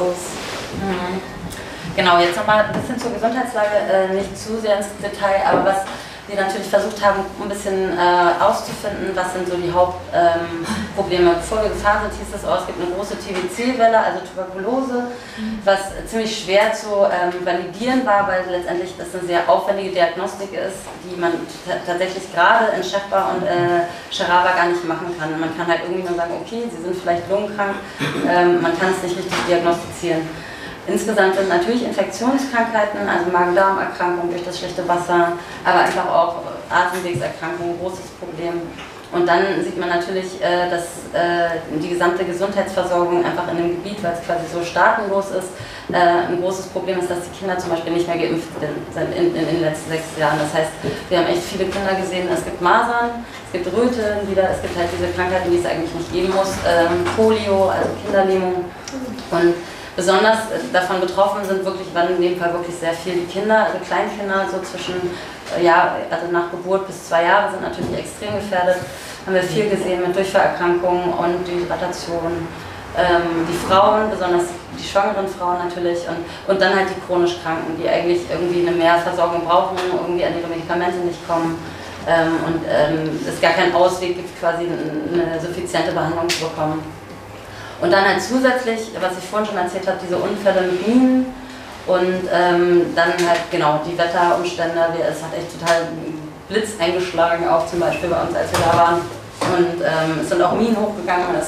Genau, jetzt nochmal ein bisschen zur Gesundheitslage, nicht zu sehr ins Detail, aber was wir natürlich versucht haben, ein bisschen auszufinden, was sind so die Hauptprobleme. Bevor wir gefahren sind, hieß es, es gibt eine große TBC-Welle, also Tuberkulose, was ziemlich schwer zu validieren war, weil letztendlich das eine sehr aufwendige Diagnostik ist, die man tatsächlich gerade in Shefba und Sharaba gar nicht machen kann. Man kann halt irgendwie nur sagen, okay, sie sind vielleicht lungenkrank, man kann es nicht richtig diagnostizieren. Insgesamt sind natürlich Infektionskrankheiten, also Magen-Darm-Erkrankungen durch das schlechte Wasser, aber einfach auch Atemwegserkrankungen, ein großes Problem. Und dann sieht man natürlich, dass die gesamte Gesundheitsversorgung einfach in dem Gebiet, weil es quasi so staatenlos ist, ein großes Problem ist, dass die Kinder zum Beispiel nicht mehr geimpft sind in den letzten 6 Jahren. Das heißt, wir haben echt viele Kinder gesehen, es gibt Masern, es gibt Röteln wieder, es gibt halt diese Krankheiten, die es eigentlich nicht geben muss, Polio, also Kinderlähmung. Und besonders davon betroffen waren in dem Fall wirklich sehr viel die Kinder, also Kleinkinder, so zwischen, also nach Geburt bis 2 Jahre sind natürlich extrem gefährdet. Haben wir viel gesehen mit Durchfallerkrankungen und Dehydration. Die Frauen, besonders die schwangeren Frauen natürlich und dann halt die chronisch Kranken, die eigentlich irgendwie eine Mehrversorgung brauchen, irgendwie an ihre Medikamente nicht kommen und es gar keinen Ausweg gibt, quasi eine suffiziente Behandlung zu bekommen. Und dann halt zusätzlich, was ich vorhin schon erzählt habe, diese Unfälle mit Minen und dann halt genau die Wetterumstände. Es hat echt total Blitz eingeschlagen, auch zum Beispiel bei uns, als wir da waren. Und es sind auch Minen hochgegangen.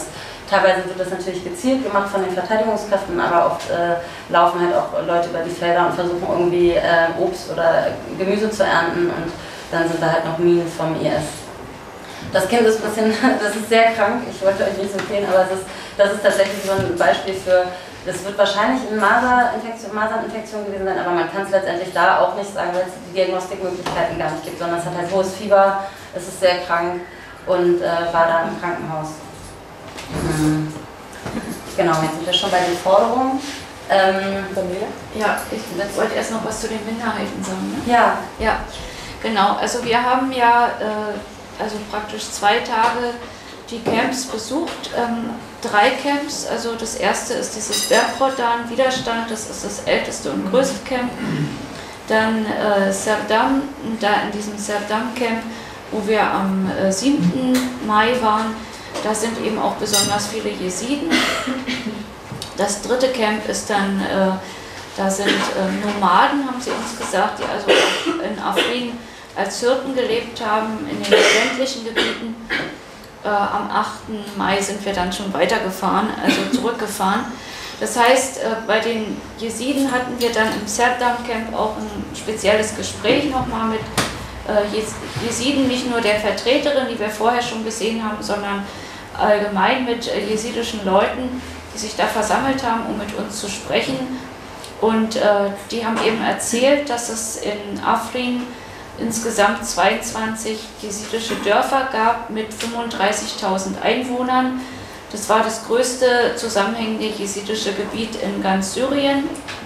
Teilweise wird das natürlich gezielt gemacht von den Verteidigungskräften, aber oft laufen halt auch Leute über die Felder und versuchen irgendwie Obst oder Gemüse zu ernten und dann sind da halt noch Minen vom IS. Das Kind ist ein bisschen, das ist sehr krank, ich wollte euch nicht so empfehlen, aber das ist tatsächlich so ein Beispiel für, das wird wahrscheinlich eine Maserninfektion gewesen sein, aber man kann es letztendlich da auch nicht sagen, weil es die Diagnostikmöglichkeiten gar nicht gibt, sondern es hat halt hohes Fieber, es ist sehr krank und war da im Krankenhaus. Genau, jetzt sind wir schon bei den Forderungen. Ja, ich wollte erst noch was zu den Minderheiten sagen. Ne? Ja. Ja, genau. Also wir haben ja also praktisch 2 Tage die Camps besucht. 3 Camps, also das erste ist dieses Bergroddan Widerstand, das ist das älteste und größte Camp. Dann Serdam, da in diesem Serdam Camp, wo wir am 7. Mai waren, da sind eben auch besonders viele Jesiden. Das 3. Camp ist dann, da sind Nomaden, haben sie uns gesagt, die also in Afrin als Hirten gelebt haben, in den ländlichen Gebieten. Am 8. Mai sind wir dann schon weitergefahren, also zurückgefahren. Das heißt, bei den Jesiden hatten wir dann im Serdam Camp auch ein spezielles Gespräch nochmal mit Jesiden, nicht nur der Vertreterin, die wir vorher schon gesehen haben, sondern allgemein mit jesidischen Leuten, die sich da versammelt haben, um mit uns zu sprechen. Und die haben eben erzählt, dass es in Afrin insgesamt 22 jesidische Dörfer gab mit 35.000 Einwohnern. Das war das größte zusammenhängende jesidische Gebiet in ganz Syrien.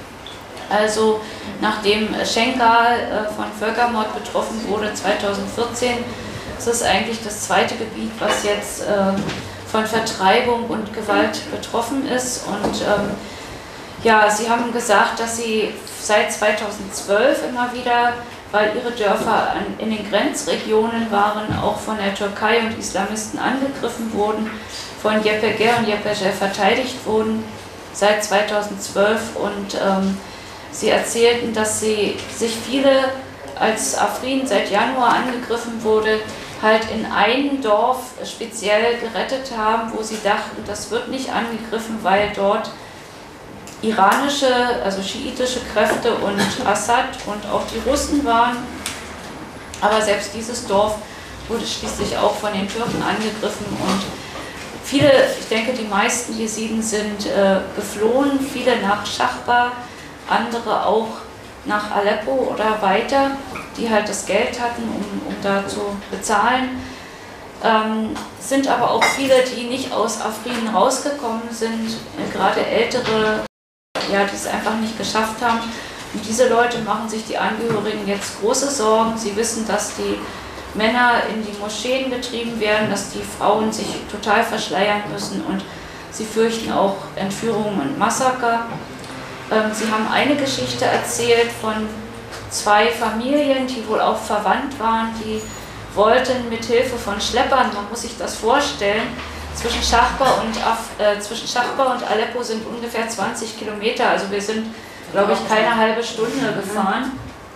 Also nachdem Schengal von Völkermord betroffen wurde 2014, ist es eigentlich das zweite Gebiet, was jetzt von Vertreibung und Gewalt betroffen ist. Und ja, sie haben gesagt, dass sie seit 2012 immer wieder, weil ihre Dörfer in den Grenzregionen waren, auch von der Türkei und Islamisten angegriffen wurden, von YPG und YPG verteidigt wurden seit 2012 und sie erzählten, dass sie sich viele, als Afrin seit Januar angegriffen wurde, halt in ein Dorf speziell gerettet haben, wo sie dachten, das wird nicht angegriffen, weil dort iranische, also schiitische Kräfte und Assad und auch die Russen waren. Aber selbst dieses Dorf wurde schließlich auch von den Türken angegriffen und viele, ich denke die meisten Jesiden sind geflohen, viele nach Schachba, andere auch nach Aleppo oder weiter, die halt das Geld hatten, um da zu bezahlen. Sind aber auch viele, die nicht aus Afrin rausgekommen sind, gerade ältere, ja, die es einfach nicht geschafft haben. Und diese Leute machen sich die Angehörigen jetzt große Sorgen. Sie wissen, dass die Männer in die Moscheen getrieben werden, dass die Frauen sich total verschleiern müssen und sie fürchten auch Entführungen und Massaker. Sie haben eine Geschichte erzählt von 2 Familien, die wohl auch verwandt waren, die wollten mit Hilfe von Schleppern, man muss sich das vorstellen, zwischen Schachba und Aleppo sind ungefähr 20 Kilometer, also wir sind, glaube ich, keine halbe Stunde gefahren.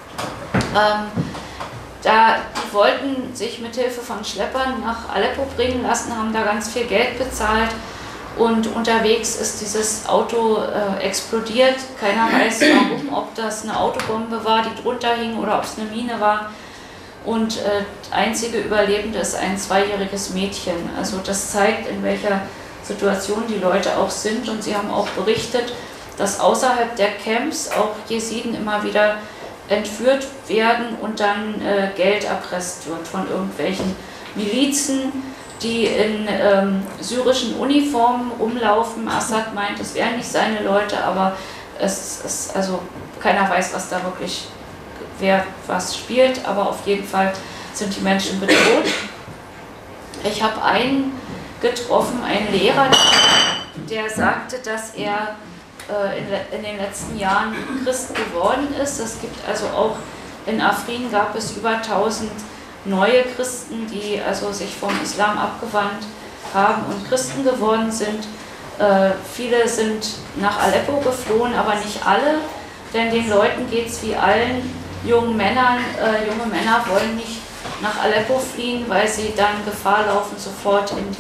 Die wollten sich mit Hilfe von Schleppern nach Aleppo bringen lassen, haben da ganz viel Geld bezahlt und unterwegs ist dieses Auto explodiert. Keiner weiß warum, ob das eine Autobombe war, die drunter hing oder ob es eine Mine war. Und einzige Überlebende ist ein 2-jähriges Mädchen. Also das zeigt, in welcher Situation die Leute auch sind. Und sie haben auch berichtet, dass außerhalb der Camps auch Jesiden immer wieder entführt werden und dann Geld erpresst wird von irgendwelchen Milizen, die in syrischen Uniformen rumlaufen. Assad meint, es wären nicht seine Leute, aber also keiner weiß, was da wirklich wer was spielt, aber auf jeden Fall sind die Menschen bedroht. Ich habe einen getroffen, einen Lehrer, der sagte, dass er in den letzten Jahren Christ geworden ist. Es gibt also auch in Afrin gab es über 1000 neue Christen, die also sich vom Islam abgewandt haben und Christen geworden sind. Viele sind nach Aleppo geflohen, aber nicht alle, denn den Leuten geht es wie allen jungen Männern. Junge Männer wollen nicht nach Aleppo fliehen, weil sie dann Gefahr laufen, sofort in die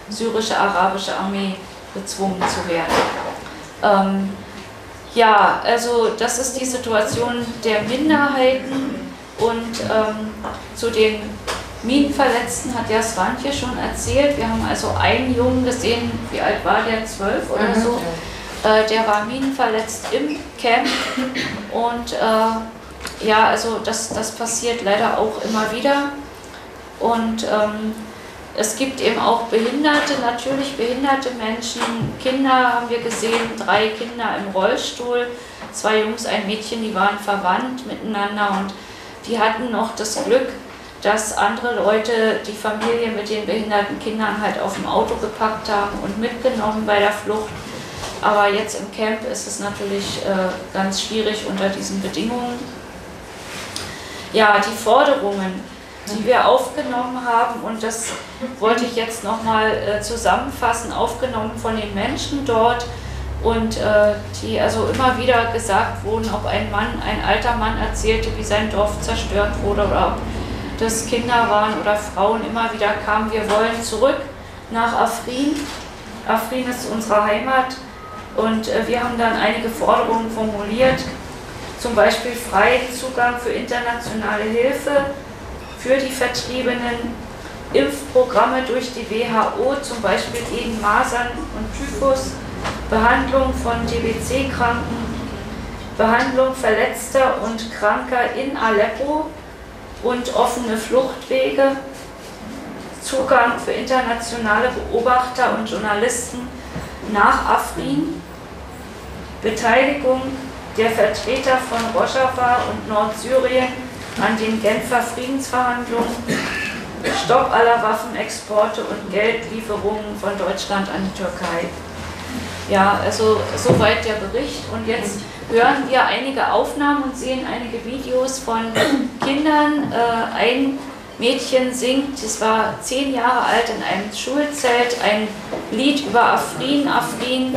syrische, arabische Armee gezwungen zu werden. Ja, also das ist die Situation der Minderheiten und zu den Minenverletzten hat ja Swantje schon erzählt. Wir haben also einen Jungen gesehen, wie alt war der, 12 oder so, der war minenverletzt im Camp und ja, also das passiert leider auch immer wieder und es gibt eben auch Behinderte, natürlich behinderte Menschen, Kinder haben wir gesehen, 3 Kinder im Rollstuhl, 2 Jungs, ein Mädchen, die waren verwandt miteinander und die hatten noch das Glück, dass andere Leute die Familie mit den behinderten Kindern halt auf dem Auto gepackt haben und mitgenommen bei der Flucht. Aber jetzt im Camp ist es natürlich ganz schwierig unter diesen Bedingungen. Ja, die Forderungen, die wir aufgenommen haben, und das wollte ich jetzt nochmal zusammenfassen, aufgenommen von den Menschen dort und die also immer wieder gesagt wurden, ob ein alter Mann erzählte, wie sein Dorf zerstört wurde oder ob das Kinder waren oder Frauen, immer wieder kamen, wir wollen zurück nach Afrin. Afrin ist unsere Heimat und wir haben dann einige Forderungen formuliert, zum Beispiel freien Zugang für internationale Hilfe für die Vertriebenen, Impfprogramme durch die WHO, zum Beispiel gegen Masern und Typhus, Behandlung von TBC-Kranken, Behandlung Verletzter und Kranker in Aleppo und offene Fluchtwege, Zugang für internationale Beobachter und Journalisten nach Afrin, Beteiligung der Vertreter von Rojava und Nordsyrien an den Genfer Friedensverhandlungen, Stopp aller Waffenexporte und Geldlieferungen von Deutschland an die Türkei. Ja, also soweit der Bericht und jetzt hören wir einige Aufnahmen und sehen einige Videos von Kindern. Ein Mädchen singt, es war 10 Jahre alt, in einem Schulzelt ein Lied über Afrin. Afrin,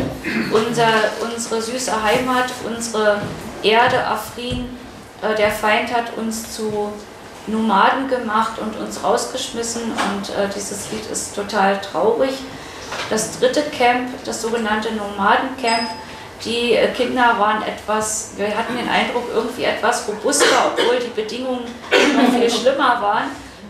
unsere süße Heimat, unsere Erde, Afrin. Der Feind hat uns zu Nomaden gemacht und uns rausgeschmissen und dieses Lied ist total traurig. Das 3. Camp, das sogenannte Nomadencamp, die Kinder waren wir hatten den Eindruck, irgendwie etwas robuster, obwohl die Bedingungen noch viel schlimmer waren.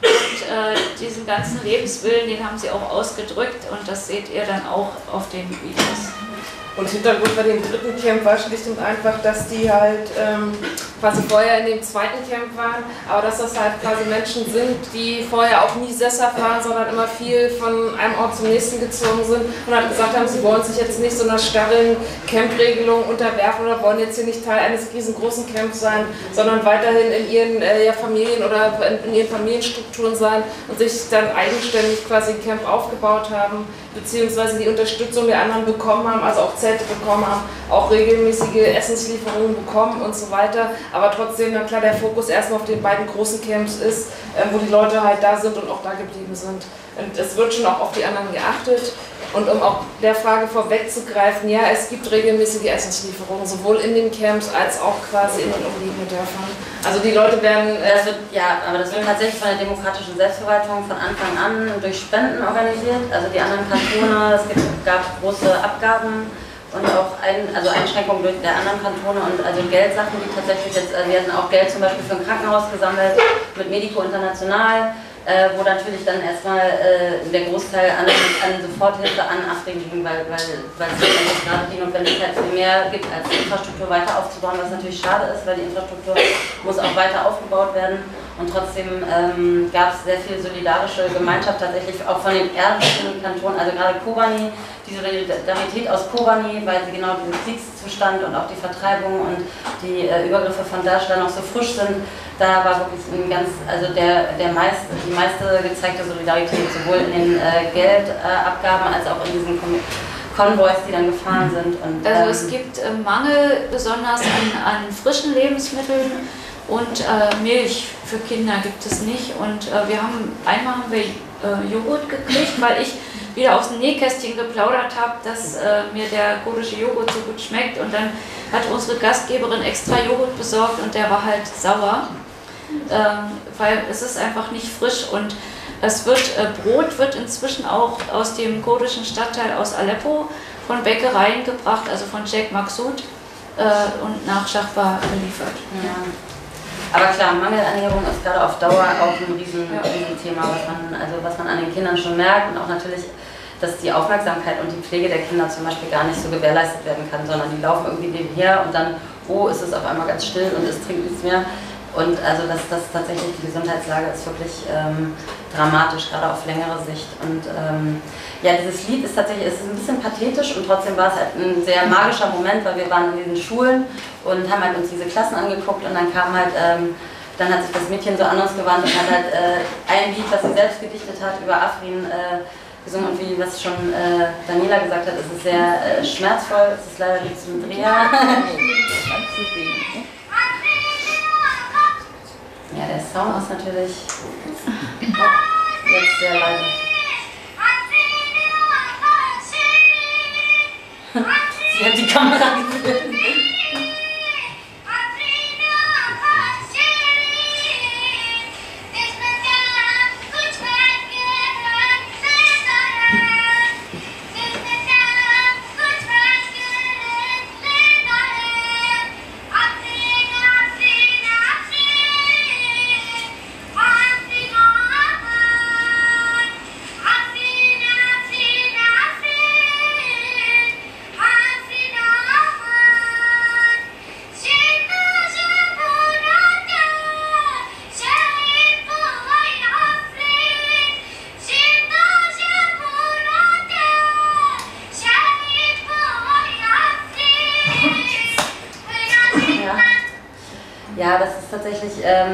Und diesen ganzen Lebenswillen, den haben sie auch ausgedrückt und das seht ihr dann auch auf den Videos. Und Hintergrund bei dem 3. Camp war schlicht und einfach, dass die halt quasi vorher in dem 2. Camp waren, aber dass das halt quasi Menschen sind, die vorher auch nie sesshaft waren, sondern immer viel von einem Ort zum nächsten gezogen sind und halt gesagt haben, sie wollen sich jetzt nicht so einer starren Campregelung unterwerfen oder wollen jetzt hier nicht Teil eines riesengroßen Camps sein, sondern weiterhin in ihren Familien oder in ihren Familienstrukturen sein und sich dann eigenständig quasi ein Camp aufgebaut haben, beziehungsweise die Unterstützung der anderen bekommen haben, also auch Zelte bekommen haben, auch regelmäßige Essenslieferungen bekommen und so weiter. Aber trotzdem dann klar der Fokus erstmal auf den beiden großen Camps ist, wo die Leute halt da sind und auch da geblieben sind. Und es wird schon auch auf die anderen geachtet. Und um auch der Frage vorwegzugreifen, ja, es gibt regelmäßige Essenslieferungen, sowohl in den Camps als auch quasi in den umliegenden Dörfern. Also die Leute werden... aber das wird tatsächlich von der demokratischen Selbstverwaltung von Anfang an durch Spenden organisiert. Also die anderen Kantone, gab große Abgaben und auch Einschränkungen durch der anderen Kantone und also Geldsachen, die tatsächlich jetzt, wir hatten auch Geld zum Beispiel für ein Krankenhaus gesammelt mit Medico International, wo natürlich dann erstmal der Großteil an Soforthilfe an Afrin ging, weil es gerade die Notwendigkeit viel mehr gibt, als die Infrastruktur weiter aufzubauen, was natürlich schade ist, weil die Infrastruktur muss auch weiter aufgebaut werden. Und trotzdem gab es sehr viel solidarische Gemeinschaft tatsächlich auch von den ärmsten Kantonen, also gerade Kobani, die Solidarität aus Kobani, weil sie genau diesen Kriegszustand und auch die Vertreibung und die Übergriffe von Daesh da noch so frisch sind, da war wirklich die meiste gezeigte Solidarität, sowohl in den Geldabgaben als auch in diesen Konvois, die dann gefahren sind. Und, also es gibt Mangel besonders an frischen Lebensmitteln und Milch für Kinder gibt es nicht. Und einmal haben wir Joghurt gekriegt, weil ich wieder aus dem Nähkästchen geplaudert habe, dass mir der kurdische Joghurt so gut schmeckt. Und dann hat unsere Gastgeberin extra Joghurt besorgt und der war halt sauer, weil es ist einfach nicht frisch. Und Brot wird inzwischen auch aus dem kurdischen Stadtteil aus Aleppo von Bäckereien gebracht, also von Jack Maksud und nach Schachbar geliefert. Ja. Aber klar, Mangelernährung ist gerade auf Dauer auch ein Riesenthema, was man an den Kindern schon merkt und auch natürlich, dass die Aufmerksamkeit und die Pflege der Kinder zum Beispiel gar nicht so gewährleistet werden kann, sondern die laufen irgendwie nebenher und dann, oh, ist es auf einmal ganz still und es trinkt nichts mehr. Und also das tatsächlich, die Gesundheitslage ist wirklich dramatisch, gerade auf längere Sicht. Und ja, dieses Lied ist tatsächlich, es ist ein bisschen pathetisch und trotzdem war es halt ein sehr magischer Moment, weil wir waren in diesen Schulen und haben halt uns diese Klassen angeguckt und dann kam halt, dann hat sich das Mädchen so an uns gewandt und hat halt ein Lied, was sie selbst gedichtet hat, über Afrin gesungen und wie was schon Daniela gesagt hat, es ist sehr schmerzvoll, es ist leider nichts mit Reha. Ja, der Sound ist natürlich jetzt sehr leise. Sie hat die Kamera geführt. Ja, das ist tatsächlich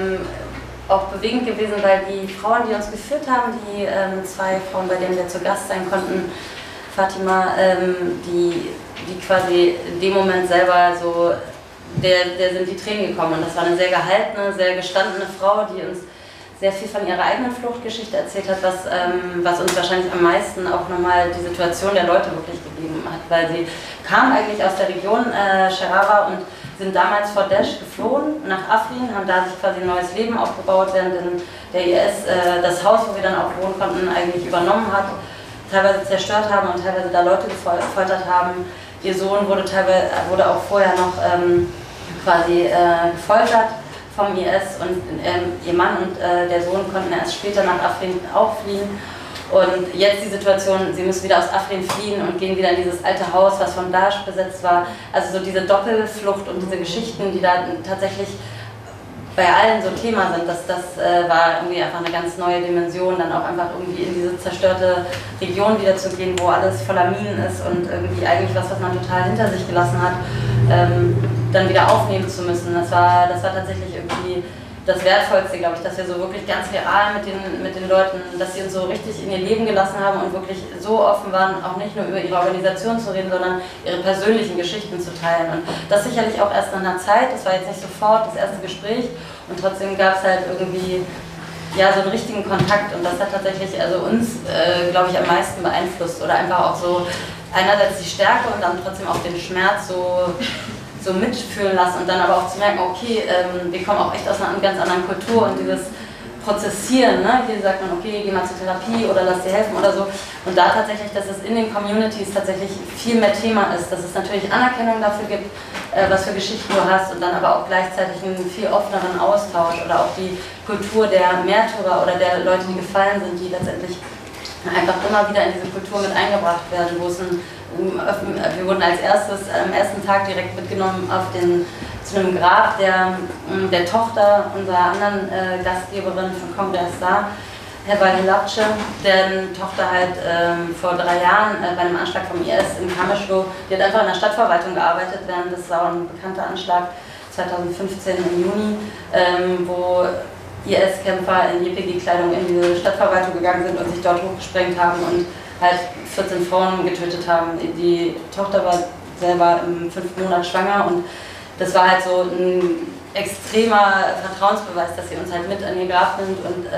auch bewegend gewesen, weil die Frauen, die uns geführt haben, die zwei Frauen, bei denen wir zu Gast sein konnten, Fatima, die quasi in dem Moment selber so, der sind die Tränen gekommen und das war eine sehr gehaltene, sehr gestandene Frau, die uns sehr viel von ihrer eigenen Fluchtgeschichte erzählt hat, was uns wahrscheinlich am meisten auch nochmal die Situation der Leute wirklich gegeben hat, weil sie kam eigentlich aus der Region Sharara und sind damals vor Daesh geflohen nach Afrin, haben da sich quasi ein neues Leben aufgebaut, während der IS das Haus, wo wir dann auch wohnen konnten, eigentlich übernommen hat, teilweise zerstört haben und teilweise da Leute gefoltert haben. Ihr Sohn wurde auch vorher noch quasi gefoltert vom IS und ihr Mann und der Sohn konnten erst später nach Afrin auch fliehen. Und jetzt die Situation, sie müssen wieder aus Afrin fliehen und gehen wieder in dieses alte Haus, was von Daesh besetzt war. Also so diese Doppelflucht und diese Geschichten, die da tatsächlich bei allen so Thema sind, das war irgendwie einfach eine ganz neue Dimension, dann auch einfach irgendwie in diese zerstörte Region wieder zu gehen, wo alles voller Minen ist und irgendwie eigentlich was man total hinter sich gelassen hat, dann wieder aufnehmen zu müssen. Das war tatsächlich irgendwie das Wertvollste, glaube ich, dass wir so wirklich ganz real mit den Leuten, dass sie uns so richtig in ihr Leben gelassen haben und wirklich so offen waren, auch nicht nur über ihre Organisation zu reden, sondern ihre persönlichen Geschichten zu teilen. Und das sicherlich auch erst nach einer Zeit, das war jetzt nicht sofort das erste Gespräch und trotzdem gab es halt irgendwie ja, so einen richtigen Kontakt und das hat tatsächlich also uns, glaube ich, am meisten beeinflusst oder einfach auch so einerseits die Stärke und dann trotzdem auch den Schmerz so mitfühlen lassen und dann aber auch zu merken, okay, wir kommen auch echt aus einer ganz anderen Kultur und dieses Prozessieren, ne? Hier sagt man, okay, geh mal zur Therapie oder lass dir helfen oder so und da tatsächlich, dass es in den Communities tatsächlich viel mehr Thema ist, dass es natürlich Anerkennung dafür gibt, was für Geschichten du hast und dann aber auch gleichzeitig einen viel offeneren Austausch oder auch die Kultur der Märtyrer oder der Leute, die gefallen sind, die letztendlich einfach immer wieder in diese Kultur mit eingebracht werden, wo es wir wurden als erstes am ersten Tag direkt mitgenommen zu einem Grab der Tochter unserer anderen Gastgeberin von Kongress da, Heba Hilabce, deren Tochter halt vor 3 Jahren bei einem Anschlag vom IS in Kameschlo, die hat einfach in der Stadtverwaltung gearbeitet, während das war ein bekannter Anschlag 2015 im Juni, wo IS-Kämpfer in JPG-Kleidung in diese Stadtverwaltung gegangen sind und sich dort hochgesprengt haben und halt 14 Frauen getötet haben. Die Tochter war selber im 5. Monat schwanger und das war halt so ein extremer Vertrauensbeweis, dass sie uns halt mit an ihr Grab nimmt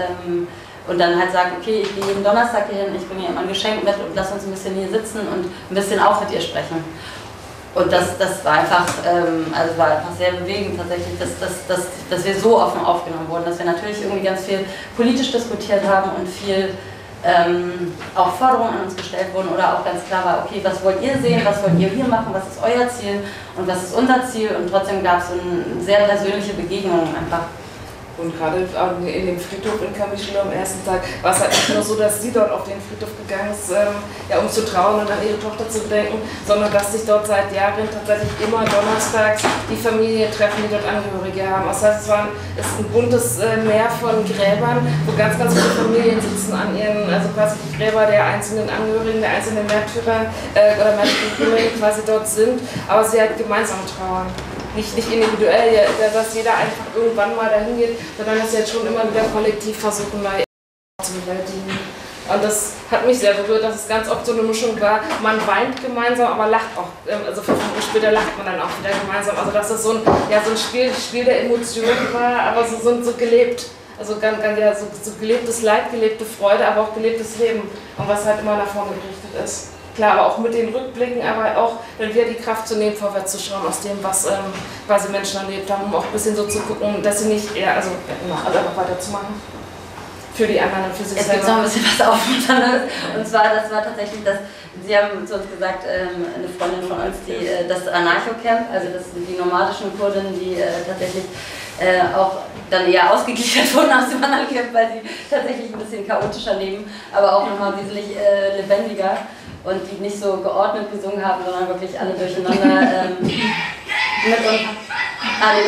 und dann halt sagt, okay, ich gehe jeden Donnerstag hier hin, ich bringe ihr immer ein Geschenk mit und lass uns ein bisschen hier sitzen und ein bisschen auch mit ihr sprechen. Und das war einfach, also war einfach sehr bewegend tatsächlich, dass wir so offen aufgenommen wurden, dass wir natürlich irgendwie ganz viel politisch diskutiert haben und viel auch Forderungen an uns gestellt wurden oder auch ganz klar war, okay, was wollt ihr sehen, was wollt ihr hier machen, was ist euer Ziel und was ist unser Ziel, und trotzdem gab es so eine sehr persönliche Begegnung einfach. Und gerade in dem Friedhof in Kamischlo am ersten Tag war es halt nicht nur so, dass sie dort auf den Friedhof gegangen ist, ja, um zu trauern und an ihre Tochter zu denken, sondern dass sich dort seit Jahren tatsächlich immer donnerstags die Familien treffen, die dort Angehörige haben. Das heißt, es ist ein buntes Meer von Gräbern, wo ganz, ganz viele Familien sitzen an ihren, also quasi die Gräber der einzelnen Angehörigen, der einzelnen Märtyrer oder Märtyrer quasi dort sind, aber sie halt gemeinsam trauern. Nicht individuell, dass jeder einfach irgendwann mal dahin geht, sondern dass sie jetzt schon immer wieder kollektiv versuchen, mal zu bewältigen. Und das hat mich sehr berührt, dass es ganz oft so eine Mischung war, man weint gemeinsam, aber lacht auch. Also 5 Minuten später lacht man dann auch wieder gemeinsam. Also dass das so ein Spiel der Emotionen war, aber so gelebt. Also ja, so gelebtes Leid, gelebte Freude, aber auch gelebtes Leben. Und was halt immer nach vorne gerichtet ist. Klar, aber auch mit den Rückblicken, aber auch dann wieder die Kraft zu nehmen, vorwärts zu schauen aus dem, was quasi Menschen erlebt haben, um auch ein bisschen so zu gucken, dass sie nicht eher, also einfach weiterzumachen. Für die anderen und für sich selber. Jetzt gibt noch ein bisschen was Aufmunterndes. Und zwar, das war tatsächlich das, Sie haben zu uns gesagt, eine Freundin von uns, die das Anarcho-Camp, also das sind die nomadischen Kurden, die tatsächlich auch dann eher ausgegliedert wurden aus dem anderen Camp, weil sie tatsächlich ein bisschen chaotischer leben, aber auch nochmal wesentlich lebendiger. Und die nicht so geordnet gesungen haben, sondern wirklich alle durcheinander mit uns alle.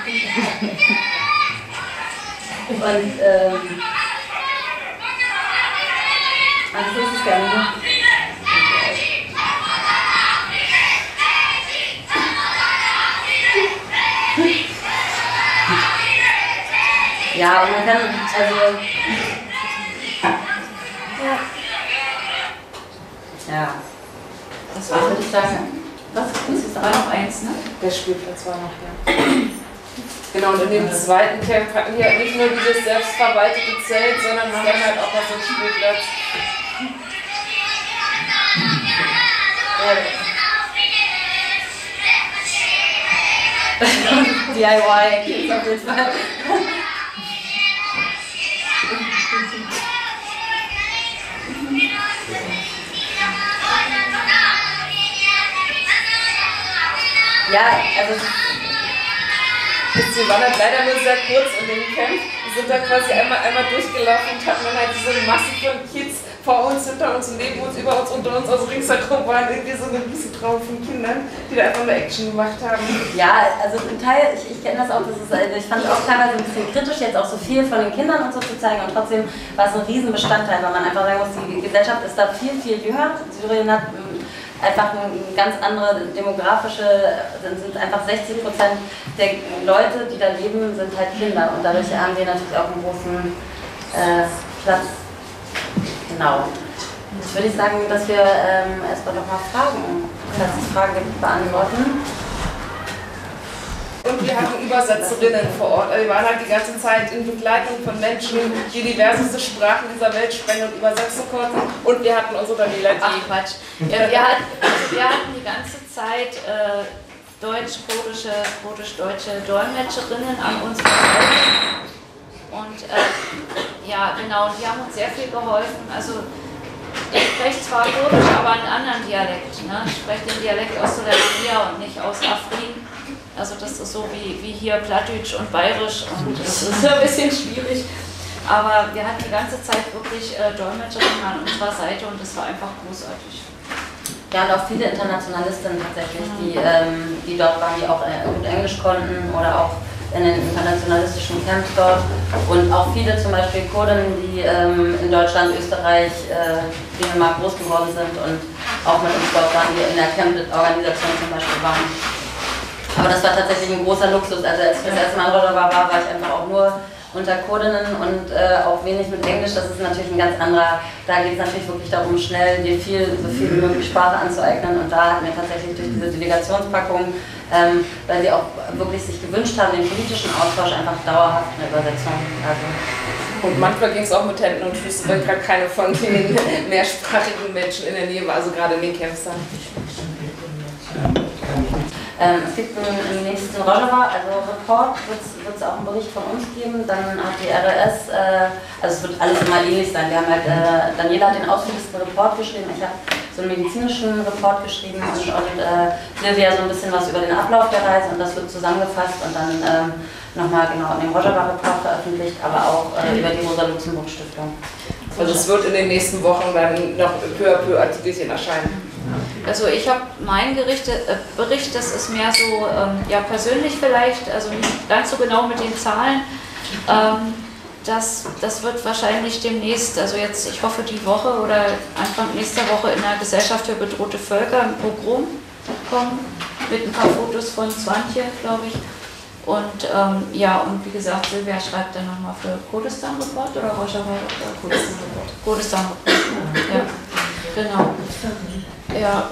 Und das ist es gerne. Ja, und man kann, also ja. Das war, würde ich sagen, was ist aber noch eins, ne? Der Spielplatz war noch da. Genau, und in dem zweiten Camp hatten wir halt nicht nur dieses selbstverwaltete Zelt, sondern wir haben halt auch noch so einen Spielplatz. DIY Kids auf jeden Fall. Ja, also wir waren halt leider nur sehr kurz in dem Camp. Wir sind da quasi einmal durchgelaufen und hatten dann halt so eine Masse von Kids vor uns, hinter uns, neben uns, über uns, unter uns. Also ringsherum waren irgendwie so eine Riesentraube von Kindern, die da einfach nur Action gemacht haben. Ja, also ein Teil, ich kenne das auch, ich fand es auch teilweise ein bisschen kritisch, jetzt auch so viel von den Kindern und so zu zeigen, und trotzdem war es ein Riesenbestandteil, weil man einfach sagen muss, die Gesellschaft ist da viel, viel jünger. Syrien hat einfach eine ganz andere demografische, sind einfach 60% der Leute, die da leben, sind halt Kinder, und dadurch haben wir natürlich auch einen großen Platz. Genau. Jetzt würde ich sagen, dass wir erstmal noch mal Fragen, falls es Fragen gibt, beantworten. Und wir hatten Übersetzerinnen vor Ort. Wir waren halt die ganze Zeit in Begleitung von Menschen, die diverseste Sprachen dieser Welt sprechen und übersetzen konnten. Und wir hatten unsere Daniela, die... Ach Quatsch. Ja, wir hatten die ganze Zeit kurdisch-deutsche Dolmetscherinnen an unserer Seite. Und ja, genau, die haben uns sehr viel geholfen. Also ich spreche zwar Kurdisch, aber einen anderen Dialekt. Ne? Ich spreche den Dialekt aus Sulaymaniyah und nicht aus Afrin. Also das ist so wie hier Plattdeutsch und Bayerisch, und das ist ein bisschen schwierig. Aber wir hatten die ganze Zeit wirklich Dolmetscherinnen an unserer Seite, und das war einfach großartig. Ja, und auch viele Internationalistinnen tatsächlich, die dort waren, die auch gut Englisch konnten oder auch in den internationalistischen Camps dort. Und auch viele zum Beispiel Kurden, die in Deutschland, Österreich, Dänemark groß geworden sind und auch mit uns dort waren, die in der Camp-Organisation zum Beispiel waren. Aber das war tatsächlich ein großer Luxus. Also als ich das erste Mal in Rojava war ich einfach auch nur unter Kurdinnen und auch wenig mit Englisch. Das ist natürlich ein ganz anderer, da geht es natürlich wirklich darum, schnell dir so viel wie möglich Sprache anzueignen. Und da hatten wir tatsächlich durch diese Delegationspackung, weil sie auch wirklich sich gewünscht haben, den politischen Austausch, einfach dauerhaft eine Übersetzung. Also und manchmal ging es auch mit Händen und Füßen, weil gerade keine von den mehrsprachigen Menschen in der Nähe war, also gerade in den Camps dann. Es gibt im nächsten Rojava, also Report, wird es auch einen Bericht von uns geben. Dann hat die RLS, also es wird alles immer ähnlich sein. Wir haben halt, Daniela hat den ausführlichsten Report geschrieben, ich habe so einen medizinischen Report geschrieben und Silvia so ein bisschen was über den Ablauf der Reise und das wird zusammengefasst und dann nochmal genau in dem Rojava-Report veröffentlicht, aber auch über die Rosa-Luxemburg-Stiftung. Also es wird in den nächsten Wochen dann noch peu à peu Artikelchen erscheinen. Also ich habe meinen Bericht, das ist mehr so ja, persönlich vielleicht, also nicht ganz so genau mit den Zahlen. Das wird wahrscheinlich demnächst, also jetzt, ich hoffe die Woche oder Anfang nächster Woche in der Gesellschaft für bedrohte Völker im Pogrom kommen, mit ein paar Fotos von Swantje, glaube ich. Und ja, und wie gesagt, Silvia schreibt dann nochmal für Kurdistan-Report oder Rojava? Kurdistan-Report. Kurdistan-Report, ja, genau. Ja.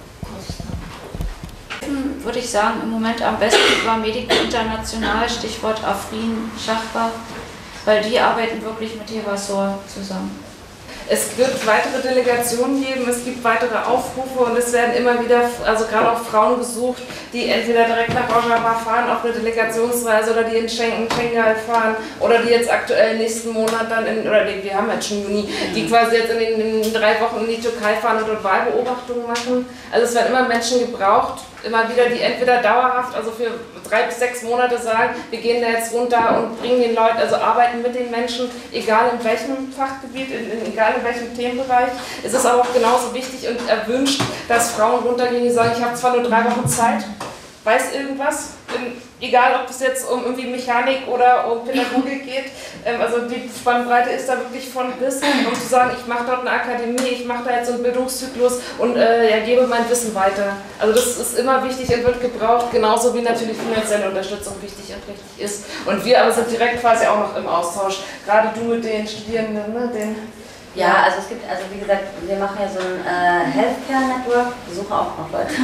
Würde ich sagen, im Moment am besten über Medico International, Stichwort Afrin Schachbach, weil die arbeiten wirklich mit Hevasor zusammen. Es wird weitere Delegationen geben, es gibt weitere Aufrufe und es werden immer wieder, also gerade auch Frauen gesucht, die entweder direkt nach Rojava fahren auf eine Delegationsreise oder die in Schengal fahren oder die jetzt aktuell nächsten Monat dann wir haben jetzt schon Juni, die quasi jetzt in den 3 Wochen in die Türkei fahren und dort Wahlbeobachtungen machen. Also es werden immer Menschen gebraucht, immer wieder, die entweder dauerhaft, also für 3 bis 6 Monate sagen, wir gehen da jetzt runter und bringen den Leuten, also arbeiten mit den Menschen, egal in welchem Fachgebiet, egal in welchem Themenbereich. Es ist aber auch genauso wichtig und erwünscht, dass Frauen runtergehen, die sagen, ich habe zwar nur 3 Wochen Zeit, weiß irgendwas, egal ob es jetzt um irgendwie Mechanik oder um Pädagogik geht, also die Spannbreite ist da wirklich von bis, um zu sagen, ich mache dort eine Akademie, ich mache da jetzt so einen Bildungszyklus und ja, gebe mein Wissen weiter. Also das ist immer wichtig und wird gebraucht, genauso wie natürlich finanzielle Unterstützung wichtig und richtig ist. Und wir aber sind direkt quasi auch noch im Austausch, gerade du mit den Studierenden, ne, Ja, also es gibt, also wie gesagt, wir machen ja so ein Healthcare-Network, wir suchen auch noch Leute.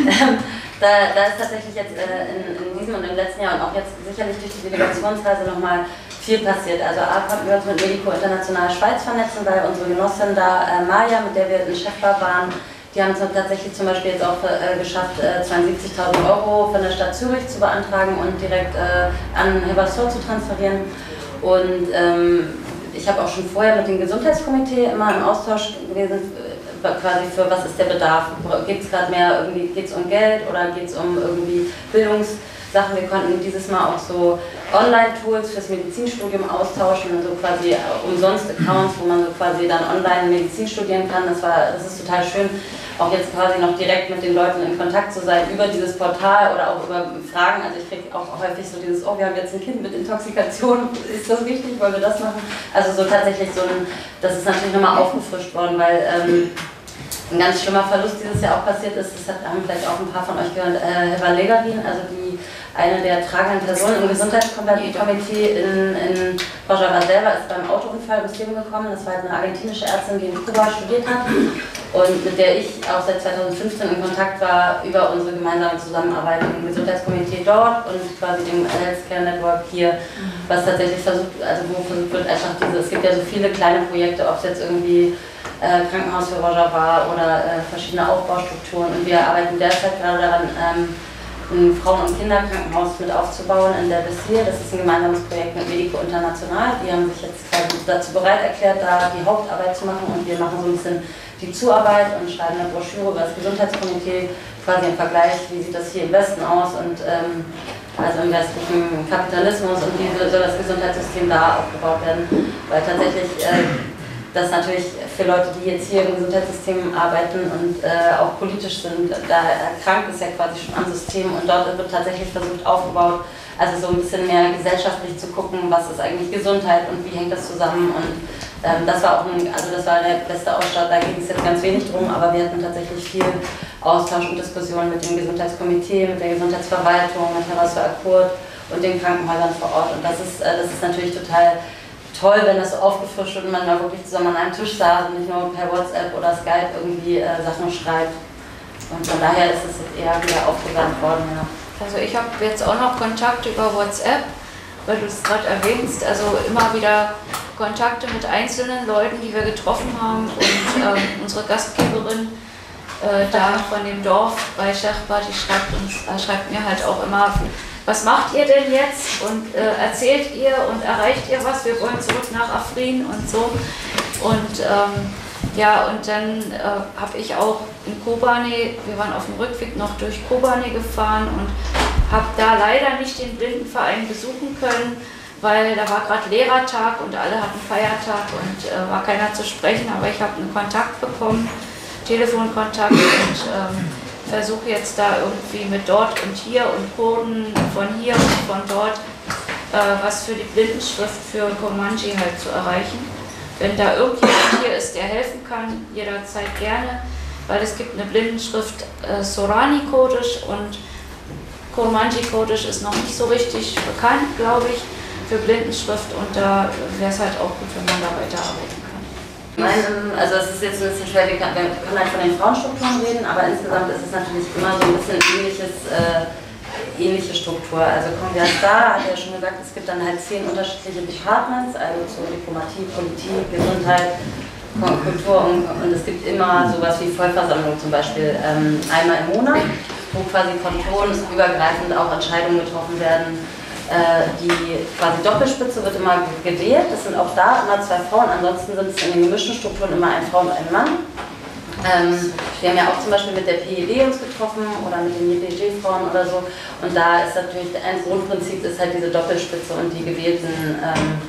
Da ist tatsächlich jetzt in diesem und im letzten Jahr und auch jetzt sicherlich durch die Delegationsreise nochmal viel passiert. Also A konnten wir uns mit Medico International Schweiz vernetzen, weil unsere Genossin da, Maja, mit der wir in Chefbar waren, die haben es tatsächlich zum Beispiel jetzt auch geschafft, 72.000 € von der Stadt Zürich zu beantragen und direkt an Hevasor zu transferieren. Und ich habe auch schon vorher mit dem Gesundheitskomitee immer im Austausch gewesen, quasi für was ist der Bedarf. Geht es gerade mehr, irgendwie geht es um Geld oder geht es um irgendwie Bildungssachen. Wir konnten dieses Mal auch so Online-Tools fürs Medizinstudium austauschen und so quasi umsonst Accounts, wo man so quasi dann online Medizin studieren kann. Das ist total schön, auch jetzt quasi noch direkt mit den Leuten in Kontakt zu sein über dieses Portal oder auch über Fragen. Also ich kriege auch häufig so dieses, oh, wir haben jetzt ein Kind mit Intoxikation, ist das wichtig, wollen wir das machen? Also so tatsächlich so das ist natürlich nochmal aufgefrischt worden, weil ein ganz schlimmer Verlust dieses Jahr auch passiert ist, das haben vielleicht auch ein paar von euch gehört, Heva Legerin, also eine der tragenden Personen im Gesundheitskomitee in Rojava selber, ist beim Autounfall ums Leben gekommen. Das war eine argentinische Ärztin, die in Kuba studiert hat und mit der ich auch seit 2015 in Kontakt war über unsere gemeinsame Zusammenarbeit im Gesundheitskomitee dort und quasi dem Healthcare Network hier, was tatsächlich versucht, also wo versucht wird, einfach es gibt ja so viele kleine Projekte, ob es jetzt irgendwie Krankenhaus für Rojava oder verschiedene Aufbaustrukturen und wir arbeiten derzeit gerade daran, ein Frauen- und Kinderkrankenhaus mit aufzubauen in der Bessir. Das ist ein gemeinsames Projekt mit Medico International. Die haben sich jetzt dazu bereit erklärt, da die Hauptarbeit zu machen und wir machen so ein bisschen die Zuarbeit und schreiben eine Broschüre über das Gesundheitskomitee, quasi im Vergleich, wie sieht das hier im Westen aus und also im westlichen Kapitalismus und wie soll das Gesundheitssystem da aufgebaut werden, weil tatsächlich das natürlich für Leute, die jetzt hier im Gesundheitssystem arbeiten und auch politisch sind, da erkrankt ist ja quasi schon am System und dort wird tatsächlich versucht aufgebaut, also so ein bisschen mehr gesellschaftlich zu gucken, was ist eigentlich Gesundheit und wie hängt das zusammen und das war auch das war der beste Ausstatt, da ging es jetzt ganz wenig drum, aber wir hatten tatsächlich viel Austausch und Diskussion mit dem Gesundheitskomitee, mit der Gesundheitsverwaltung, mit Hevasor Akkurt und den Krankenhäusern vor Ort und das ist natürlich total toll, wenn das so aufgefrischt wird und man da wirklich zusammen an einem Tisch saß und nicht nur per WhatsApp oder Skype irgendwie Sachen schreibt. Und von daher ist es jetzt eher wieder aufgewärmt worden. Ja. Also ich habe jetzt auch noch Kontakt über WhatsApp, weil du es gerade erwähnst, also immer wieder Kontakte mit einzelnen Leuten, die wir getroffen haben und unsere Gastgeberin, da von dem Dorf bei Schachbar, die schreibt mir halt auch immer, was macht ihr denn jetzt und erzählt ihr und erreicht ihr was, wir wollen zurück nach Afrin und so. Und ja, und dann habe ich auch in Kobane, wir waren auf dem Rückweg noch durch Kobane gefahren und habe da leider nicht den Blindenverein besuchen können, weil da war gerade Lehrertag und alle hatten Feiertag und war keiner zu sprechen, aber ich habe einen Kontakt bekommen, Telefonkontakt und versuche jetzt da irgendwie mit dort und hier und Kurden von hier und von dort was für die Blindenschrift für Kurmanji halt zu erreichen. Wenn da irgendjemand hier ist, der helfen kann, jederzeit gerne, weil es gibt eine Blindenschrift Sorani-Kodisch und Kurmanji-Kodisch ist noch nicht so richtig bekannt, glaube ich, für Blindenschrift und da wäre es halt auch gut, wenn man da weiterarbeiten kann. Also es ist jetzt ein bisschen schwer, wir können halt von den Frauenstrukturen reden, aber insgesamt ist es natürlich immer so ein bisschen ähnliche Struktur. Also Conviasta hat ja schon gesagt, es gibt dann halt 10 unterschiedliche Departments, also so Diplomatie, Politik, Gesundheit, Kultur und es gibt immer sowas wie Vollversammlung zum Beispiel einmal im Monat, wo quasi kantonübergreifend auch Entscheidungen getroffen werden. Die quasi Doppelspitze wird immer gewählt, es sind auch da immer 2 Frauen, ansonsten sind es in den gemischten Strukturen immer eine Frau und ein Mann. Wir haben ja auch zum Beispiel mit der PED uns getroffen oder mit den JPG-Frauen oder so und da ist natürlich ein Grundprinzip ist halt diese Doppelspitze und die gewählten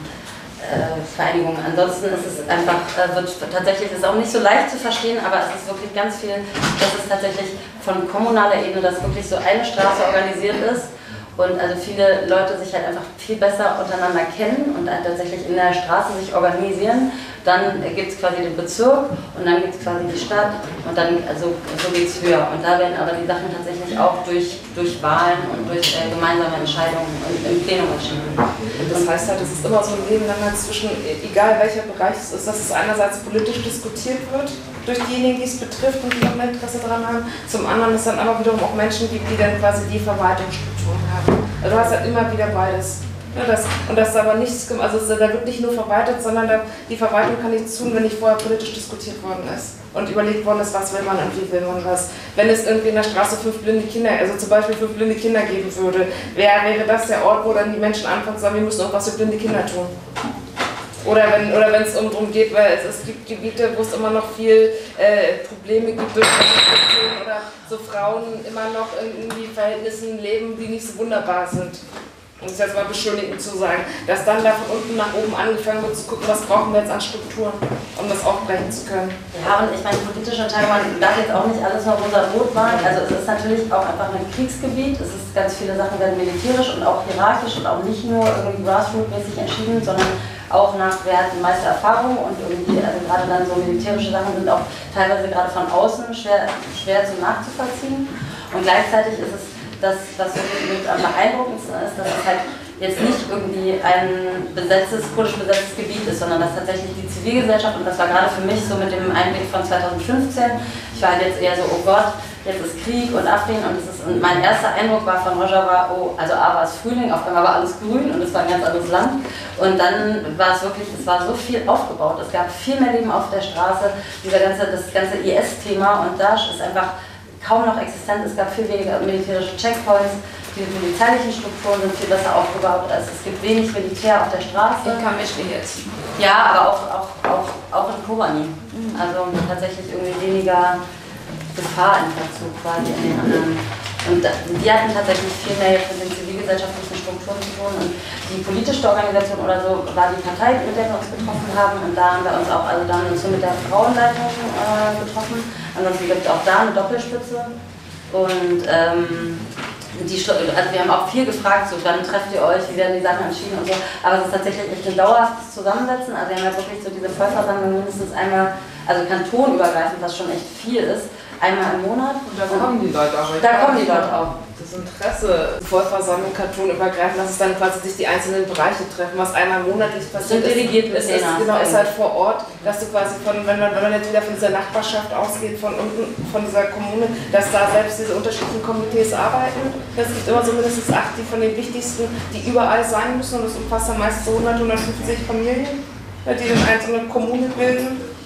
Vereinigungen. Ansonsten ist es einfach, tatsächlich ist es auch nicht so leicht zu verstehen, aber es ist wirklich ganz viel, dass es tatsächlich von kommunaler Ebene, dass wirklich so eine Straße organisiert ist. Und also viele Leute sich halt einfach viel besser untereinander kennen und halt tatsächlich in der Straße sich organisieren. Dann gibt es quasi den Bezirk und dann gibt es quasi die Stadt und dann, also so geht es höher. Und da werden aber die Sachen tatsächlich auch durch Wahlen und durch gemeinsame Entscheidungen im Plenum entschieden. Das heißt halt, es ist immer so ein Nebeneinander zwischen, egal welcher Bereich es ist, dass es einerseits politisch diskutiert wird durch diejenigen, die es betrifft und die noch ein Interesse daran haben. Zum anderen ist dann aber wiederum auch Menschen gibt, die dann quasi die Verwaltungsstrukturen haben. Also du hast halt immer wieder beides. Ja, und das ist aber nichts, also da wird nicht nur verwaltet, sondern die Verwaltung kann nichts tun, wenn nicht vorher politisch diskutiert worden ist und überlegt worden ist, was will man und wie will man was. Wenn es irgendwie in der Straße 5 blinde Kinder, also zum Beispiel 5 blinde Kinder geben würde, wäre das der Ort, wo dann die Menschen anfangen zu sagen, wir müssen irgendwas für blinde Kinder tun. Oder wenn es darum geht, weil es gibt Gebiete, wo es immer noch viel Probleme gibt durch Prostitution oder so Frauen immer noch in irgendwie Verhältnissen leben, die nicht so wunderbar sind. Um es jetzt mal beschönigend zu sagen, dass dann da von unten nach oben angefangen wird zu gucken, was brauchen wir jetzt an Strukturen, um das aufbrechen zu können. Ja, und ich meine, politische Entscheidungen, man darf jetzt auch nicht alles nur rosa-rot malen. Also es ist natürlich auch einfach ein Kriegsgebiet. Es ist ganz viele Sachen werden militärisch und auch hierarchisch und auch nicht nur irgendwie grassroot-mäßig entschieden, sondern auch nach wer hat die meiste Erfahrung und irgendwie, also gerade dann so militärische Sachen sind auch teilweise gerade von außen schwer zu nachzuvollziehen. Und gleichzeitig ist es das, was wirklich am beeindruckendsten ist, dass es halt jetzt nicht irgendwie ein kurdisch besetztes Gebiet ist, sondern dass tatsächlich die Zivilgesellschaft, und das war gerade für mich so mit dem Einblick von 2015, ich war halt jetzt eher so, oh Gott, jetzt ist Krieg und Afrin und mein erster Eindruck war von Rojava, oh, also A war es Frühling, auf einmal war alles grün und es war ein ganz anderes Land und dann war es wirklich, es war so viel aufgebaut, es gab viel mehr Leben auf der Straße, das ganze IS-Thema und Daesh ist einfach kaum noch existent, es gab viel weniger militärische Checkpoints, die polizeilichen Strukturen sind viel besser aufgebaut, also es gibt wenig Militär auf der Straße. In Kamischli jetzt. Ja, aber auch in Kobani. Also tatsächlich irgendwie weniger Gefahr einfach so quasi in den anderen. Und die hatten tatsächlich viel mehr jetzt mit den zivilgesellschaftlichen Strukturen zu tun und die politische Organisation oder so war die Partei, mit der wir uns getroffen haben und da haben wir uns auch, also da haben wir uns so mit der Frauenleitung getroffen. Ansonsten gibt es auch da eine Doppelspitze und also wir haben auch viel gefragt, so wann trefft ihr euch, wie werden die Sachen entschieden und so, aber es ist tatsächlich echt ein dauerhaftes Zusammensetzen, also wir haben ja wirklich so diese Vollversammlung mindestens einmal, also kantonübergreifend, was schon echt viel ist, einmal im Monat. Und da kommen die Leute auch. Da kommen die Leute auch. Das Interesse, Vollversammlung, kantonübergreifend, dass es dann quasi sich die einzelnen Bereiche treffen, was einmal monatlich passiert ist, ist halt vor Ort, dass du quasi wenn man jetzt wieder von dieser Nachbarschaft ausgeht, von unten, von dieser Kommune, dass da selbst diese unterschiedlichen Komitees arbeiten. Es gibt immer so mindestens 8, die von den wichtigsten, die überall sein müssen und das umfasst dann meist so 100, 150 Familien, die dann einzelne Kommune bilden.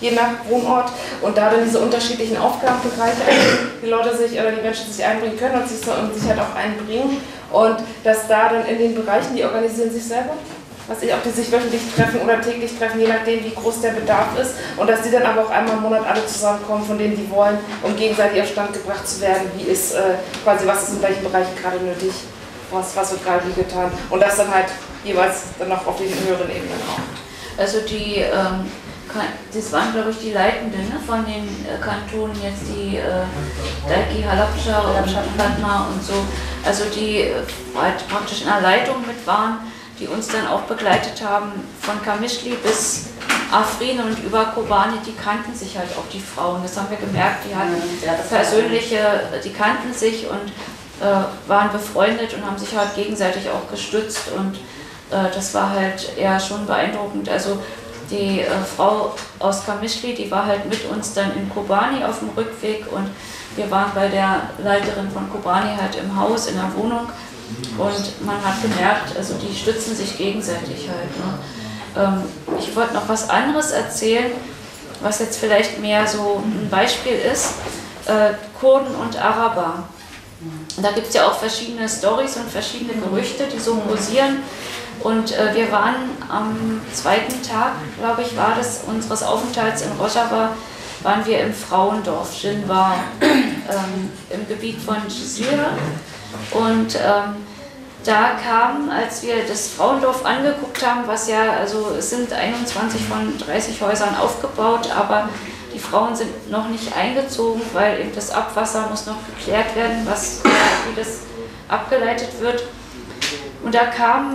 je nach Wohnort, und da dann diese unterschiedlichen Aufgabenbereiche die Leute sich oder die Menschen sich einbringen können und sich halt auch einbringen, und dass da dann in den Bereichen, die organisieren sich selber, weiß ich, ob die sich wöchentlich treffen oder täglich treffen, je nachdem wie groß der Bedarf ist, und dass die dann aber auch einmal im Monat alle zusammenkommen, von denen die wollen, um gegenseitig auf Stand gebracht zu werden, wie ist quasi, was ist in welchen Bereichen gerade nötig, was wird gerade wie getan, und das dann halt jeweils dann noch auf den höheren Ebenen auch. Also das waren, glaube ich, die Leitenden, ne, von den Kantonen, jetzt die Dalki, Halabscha und Fatma und so, also die halt praktisch in der Leitung mit waren, die uns dann auch begleitet haben, von Qamichli bis Afrin und über Kobani, die kannten sich halt auch, die Frauen, das haben wir gemerkt, die hatten die kannten sich und waren befreundet und haben sich halt gegenseitig auch gestützt, und das war halt eher schon beeindruckend. Also die Frau aus Qamichli, die war halt mit uns dann in Kobani auf dem Rückweg, und wir waren bei der Leiterin von Kobani halt im Haus, in der Wohnung, und man hat gemerkt, also die stützen sich gegenseitig halt. Ne? Ich wollte noch was anderes erzählen, was jetzt vielleicht mehr so ein Beispiel ist, Kurden und Araber. Da gibt es ja auch verschiedene Storys und verschiedene Gerüchte, die so kursieren. Und wir waren am zweiten Tag, glaube ich, war das, unseres Aufenthalts in Rojava, waren wir im Frauendorf Jinvar, im Gebiet von Jizira. Und da kam, als wir das Frauendorf angeguckt haben, was ja, also es sind 21 von 30 Häusern aufgebaut, aber die Frauen sind noch nicht eingezogen, weil eben das Abwasser muss noch geklärt werden, wie das abgeleitet wird. Und da kamen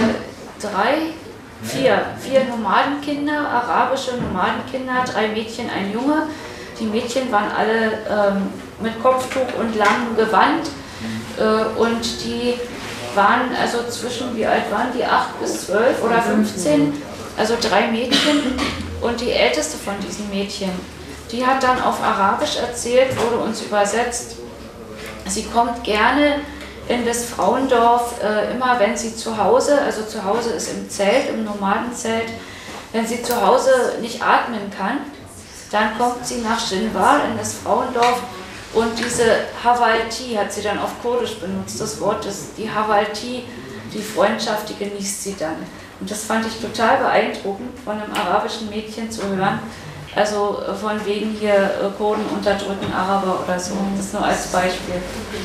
vier Nomadenkinder, arabische Nomadenkinder, 3 Mädchen, ein Junge. Die Mädchen waren alle mit Kopftuch und langem Gewand, und die waren also zwischen, wie alt waren die, 8 bis 12 oder 15, also 3 Mädchen, und die älteste von diesen Mädchen, die hat dann auf Arabisch erzählt, wurde uns übersetzt, sie kommt gerne in das Frauendorf, immer wenn sie zu Hause, also zu Hause ist im Zelt, im Nomadenzelt, wenn sie zu Hause nicht atmen kann, dann kommt sie nach Jinvar in das Frauendorf, und diese Havalti hat sie dann auf Kurdisch benutzt, das Wort ist die Havalti, die Freundschaft, die genießt sie dann. Und das fand ich total beeindruckend, von einem arabischen Mädchen zu hören, also von wegen hier Kurden unterdrücken Araber oder so, das nur als Beispiel.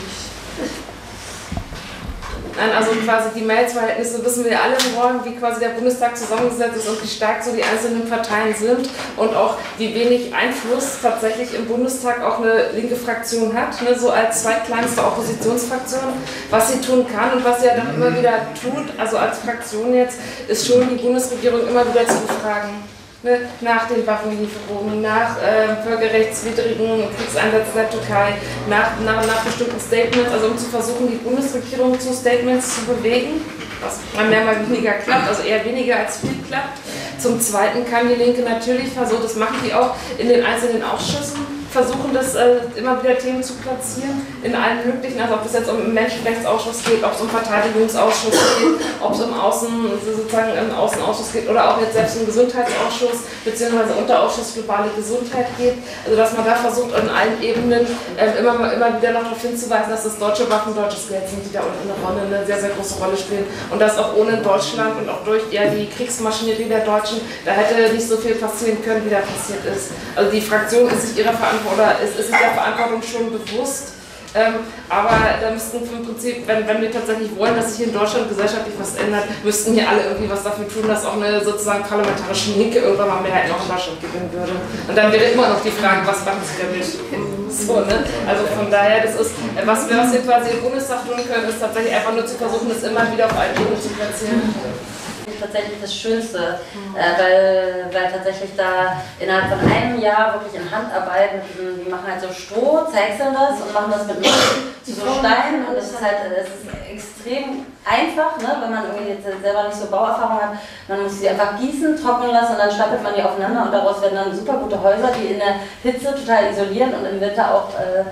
Also quasi die Mehrheitsverhältnisse wissen wir alle morgen, wie quasi der Bundestag zusammengesetzt ist und wie stark so die einzelnen Parteien sind, und auch wie wenig Einfluss tatsächlich im Bundestag auch eine linke Fraktion hat, ne, so als zweitkleinste Oppositionsfraktion, was sie tun kann und was sie ja dann immer wieder tut, also als Fraktion jetzt, ist schon die Bundesregierung immer wieder zu befragen. Nach den Waffenlieferungen, nach völkerrechtswidrigen Kriegseinsätzen der Türkei, nach bestimmten Statements, also um zu versuchen, die Bundesregierung zu Statements zu bewegen, was mal mehr, mal weniger klappt, also eher weniger als viel klappt. Zum Zweiten kann die Linke natürlich versuchen, das machen die auch in den einzelnen Ausschüssen, versuchen das immer wieder Themen zu platzieren, in allen möglichen, also ob es jetzt um den Menschenrechtsausschuss geht, ob es um Verteidigungsausschuss geht, ob es um Außenausschuss geht oder auch jetzt selbst im Gesundheitsausschuss bzw. Unterausschuss globale Gesundheit geht, also dass man da versucht an allen Ebenen immer wieder noch darauf hinzuweisen, dass das deutsche Waffen deutsches Geld sind, die da unten eine sehr, sehr große Rolle spielen, und dass auch ohne Deutschland und auch durch die Kriegsmaschinerie der Deutschen, da hätte nicht so viel passieren können, wie da passiert ist. Also die Fraktion ist sich ihrer Verantwortung ist sich der Verantwortung schon bewusst, aber da müssten im Prinzip, wenn wir tatsächlich wollen, dass sich hier in Deutschland gesellschaftlich was ändert, müssten hier alle irgendwie was dafür tun, dass auch eine sozusagen parlamentarische Linke irgendwann mal Mehrheit noch in Deutschland gewinnen würde. Und dann wäre immer noch die Frage, was machen sie damit? So, ne? Also von daher, das ist, was wir quasi im Bundestag tun können, ist tatsächlich einfach nur zu versuchen, das immer wieder auf allen Ebenen zu platzieren. Tatsächlich das Schönste, weil tatsächlich da innerhalb von einem Jahr wirklich in Handarbeit mit diesen, die machen halt so Stroh, zeichseln das und machen das mit zu so Steinen, und es ist extrem einfach, ne, wenn man irgendwie jetzt selber nicht so Bauerfahrung hat. Man muss sie einfach gießen, trocknen lassen und dann stapelt man die aufeinander, und daraus werden dann super gute Häuser, die in der Hitze total isolieren und im Winter auch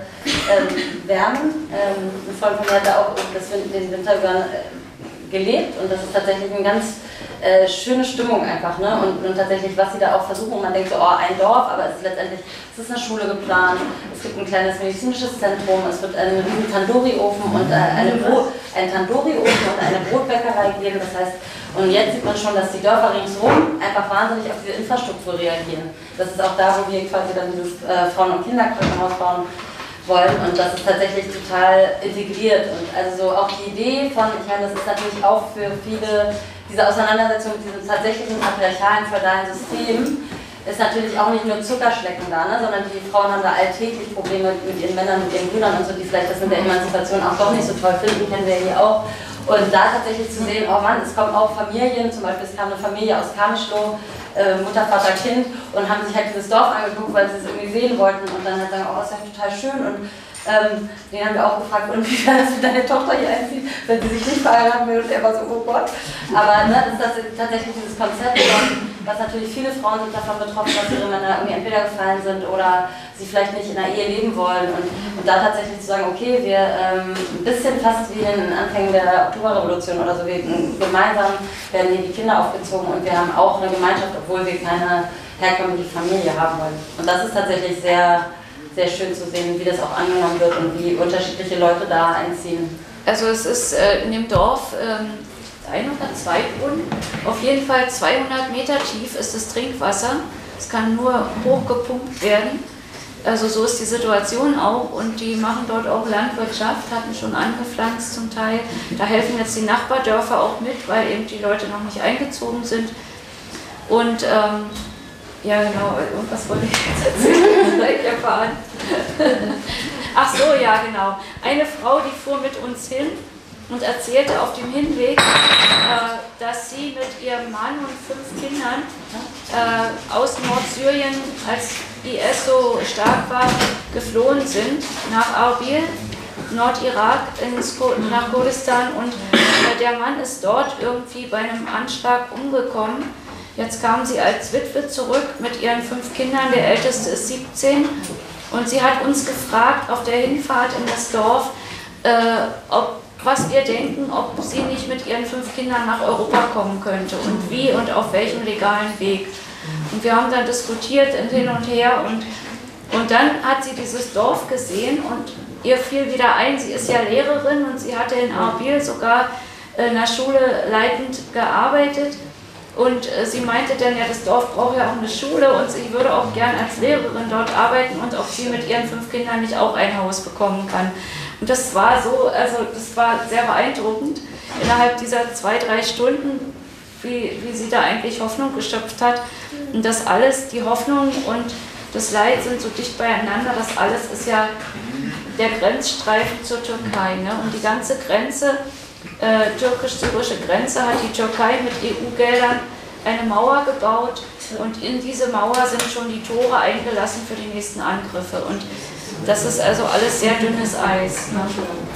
wärmen. Ein Freund von mir hat da auch den Winter über gelebt, und das ist tatsächlich ein ganz schöne Stimmung einfach, ne? Und tatsächlich, was sie da auch versuchen, und man denkt so, oh, ein Dorf, aber es ist letztendlich, es ist eine Schule geplant, es gibt ein kleines medizinisches Zentrum, es wird einen riesen Tandoori-Ofen und ein Tandoori-Ofen und eine Brotbäckerei geben, das heißt, und jetzt sieht man schon, dass die Dörfer ringsherum einfach wahnsinnig auf diese Infrastruktur reagieren. Das ist auch da, wo wir quasi dann dieses Frauen- und Kinderkrankenhaus bauen wollen, und das ist tatsächlich total integriert, und also so auch die Idee von, ich meine, das ist natürlich auch für viele, diese Auseinandersetzung mit diesem tatsächlichen patriarchalen, feudalen System, ist natürlich auch nicht nur Zuckerschlecken da, ne, sondern die Frauen haben da alltäglich Probleme mit ihren Männern, mit ihren Brüdern und so, die vielleicht das mit der Emanzipation auch doch nicht so toll finden, kennen wir hier auch. Und da tatsächlich zu sehen, oh Mann, es kommen auch Familien, zum Beispiel es kam eine Familie aus Kamischlo, Mutter, Vater, Kind, und haben sich halt dieses Dorf angeguckt, weil sie es irgendwie sehen wollten, und dann halt sagen, oh, das ist ja total schön, und den haben wir auch gefragt, und wie wäre das, wenn deine Tochter hier einzieht, wenn sie sich nicht verheiraten will, und er war so, oh Gott. Aber ne, das ist tatsächlich dieses Konzept, was natürlich viele Frauen sind davon betroffen, dass ihre Männer irgendwie entweder gefallen sind oder sie vielleicht nicht in einer Ehe leben wollen, und da tatsächlich zu sagen, okay, wir ein bisschen fast wie in den Anfängen der Oktoberrevolution oder so, wir gemeinsam werden hier die Kinder aufgezogen, und wir haben auch eine Gemeinschaft, obwohl wir keine herkömmliche Familie haben wollen. Und das ist tatsächlich sehr, sehr schön zu sehen, wie das auch angenommen wird und wie unterschiedliche Leute da einziehen. Also es ist in dem Dorf ein oder zwei Brunnen, auf jeden Fall 200 Meter tief ist das Trinkwasser. Es kann nur hochgepumpt werden. Also so ist die Situation auch, und die machen dort auch Landwirtschaft, hatten schon angepflanzt zum Teil. Da helfen jetzt die Nachbardörfer auch mit, weil eben die Leute noch nicht eingezogen sind. Und ja genau, irgendwas wollte ich jetzt erzählen, seid ihr erfahren. Ach so, ja genau. Eine Frau, die fuhr mit uns hin und erzählte auf dem Hinweg, dass sie mit ihrem Mann und 5 Kindern aus Nordsyrien, als IS so stark war, geflohen sind nach Arbil, Nordirak, nach Kurdistan, und der Mann ist dort irgendwie bei einem Anschlag umgekommen. Jetzt kam sie als Witwe zurück mit ihren 5 Kindern, der älteste ist 17, und sie hat uns gefragt auf der Hinfahrt in das Dorf, was wir denken, ob sie nicht mit ihren 5 Kindern nach Europa kommen könnte und wie und auf welchem legalen Weg. Und wir haben dann diskutiert hin und her, und dann hat sie dieses Dorf gesehen, und ihr fiel wieder ein, sie ist ja Lehrerin, und sie hatte in Arbil sogar in der Schule leitend gearbeitet. Und sie meinte dann, ja, das Dorf braucht ja auch eine Schule, und sie würde auch gern als Lehrerin dort arbeiten, und ob sie mit ihren 5 Kindern nicht auch ein Haus bekommen kann. Und das war so, also das war sehr beeindruckend, innerhalb dieser 2-3 Stunden, wie sie da eigentlich Hoffnung geschöpft hat. Und das alles, die Hoffnung und das Leid sind so dicht beieinander, das alles ist ja der Grenzstreifen zur Türkei, ne? Und die ganze Grenze, türkisch-syrische Grenze, hat die Türkei mit EU-Geldern eine Mauer gebaut, und in diese Mauer sind schon die Tore eingelassen für die nächsten Angriffe, und das ist also alles sehr dünnes Eis. Ne?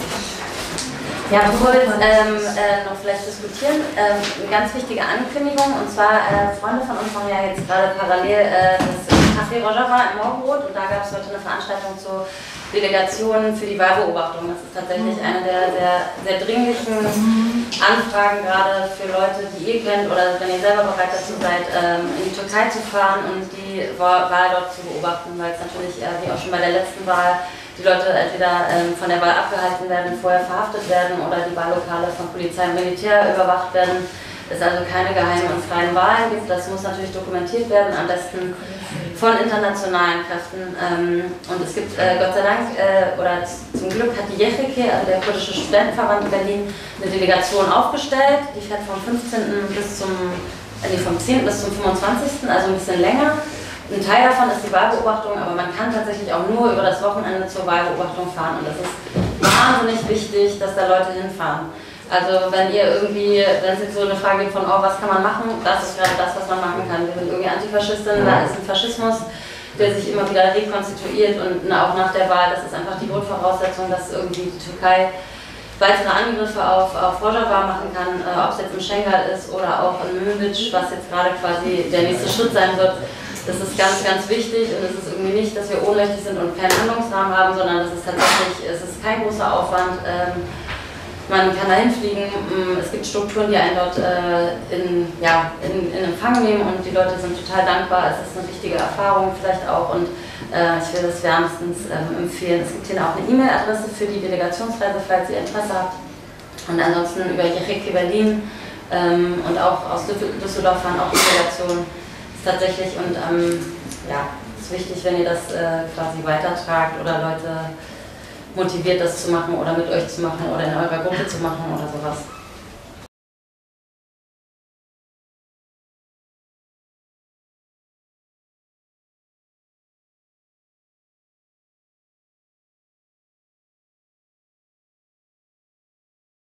Ja, bevor wir noch vielleicht diskutieren, eine ganz wichtige Ankündigung, und zwar Freunde von uns haben ja jetzt gerade parallel das Café Rojava im Morgenrot, und da gab es heute eine Veranstaltung zur Delegation für die Wahlbeobachtung. Das ist tatsächlich eine der sehr dringlichen Anfragen gerade für Leute, die ihr kennt oder wenn ihr selber bereit dazu seid, in die Türkei zu fahren und die Wahl dort zu beobachten, weil es natürlich, wie auch schon bei der letzten Wahl, die Leute entweder von der Wahl abgehalten werden, vorher verhaftet werden oder die Wahllokale von Polizei und Militär überwacht werden. Es also keine geheimen und freien Wahlen gibt. Das muss natürlich dokumentiert werden, am besten von internationalen Kräften. Und es gibt Gott sei Dank, oder zum Glück hat die YEHRİKİ, also der kurdische Studentenverband in Berlin, eine Delegation aufgestellt. Die fährt vom 10. bis zum 25., also ein bisschen länger. Ein Teil davon ist die Wahlbeobachtung, aber man kann tatsächlich auch nur über das Wochenende zur Wahlbeobachtung fahren. Und das ist wahnsinnig wichtig, dass da Leute hinfahren. Also wenn ihr irgendwie, wenn es jetzt so eine Frage gibt von, oh, was kann man machen, das ist gerade das, was man machen kann. Wir sind irgendwie Antifaschistin, da ist ein Faschismus, der sich immer wieder rekonstituiert, und auch nach der Wahl, das ist einfach die Grundvoraussetzung, dass irgendwie die Türkei weitere Angriffe auf Rojava machen kann, ob es jetzt im Schengal ist oder auch in Münbic, was jetzt gerade quasi der nächste Schritt sein wird. Das ist ganz, ganz wichtig, und es ist irgendwie nicht, dass wir ohnmächtig sind und keinen Handlungsrahmen haben, sondern es ist tatsächlich, es ist kein großer Aufwand. Man kann dahin fliegen, es gibt Strukturen, die einen dort in Empfang nehmen und die Leute sind total dankbar. Es ist eine wichtige Erfahrung vielleicht auch und ich will das wärmstens empfehlen. Es gibt hier auch eine E-Mail-Adresse für die Delegationsreise, falls ihr Interesse habt. Und ansonsten über Jericho Berlin und auch aus Düsseldorf fahren auch Delegationen. Ist tatsächlich und ist wichtig, wenn ihr das quasi weitertragt oder Leute motiviert, das zu machen oder mit euch zu machen oder in eurer Gruppe zu machen oder sowas.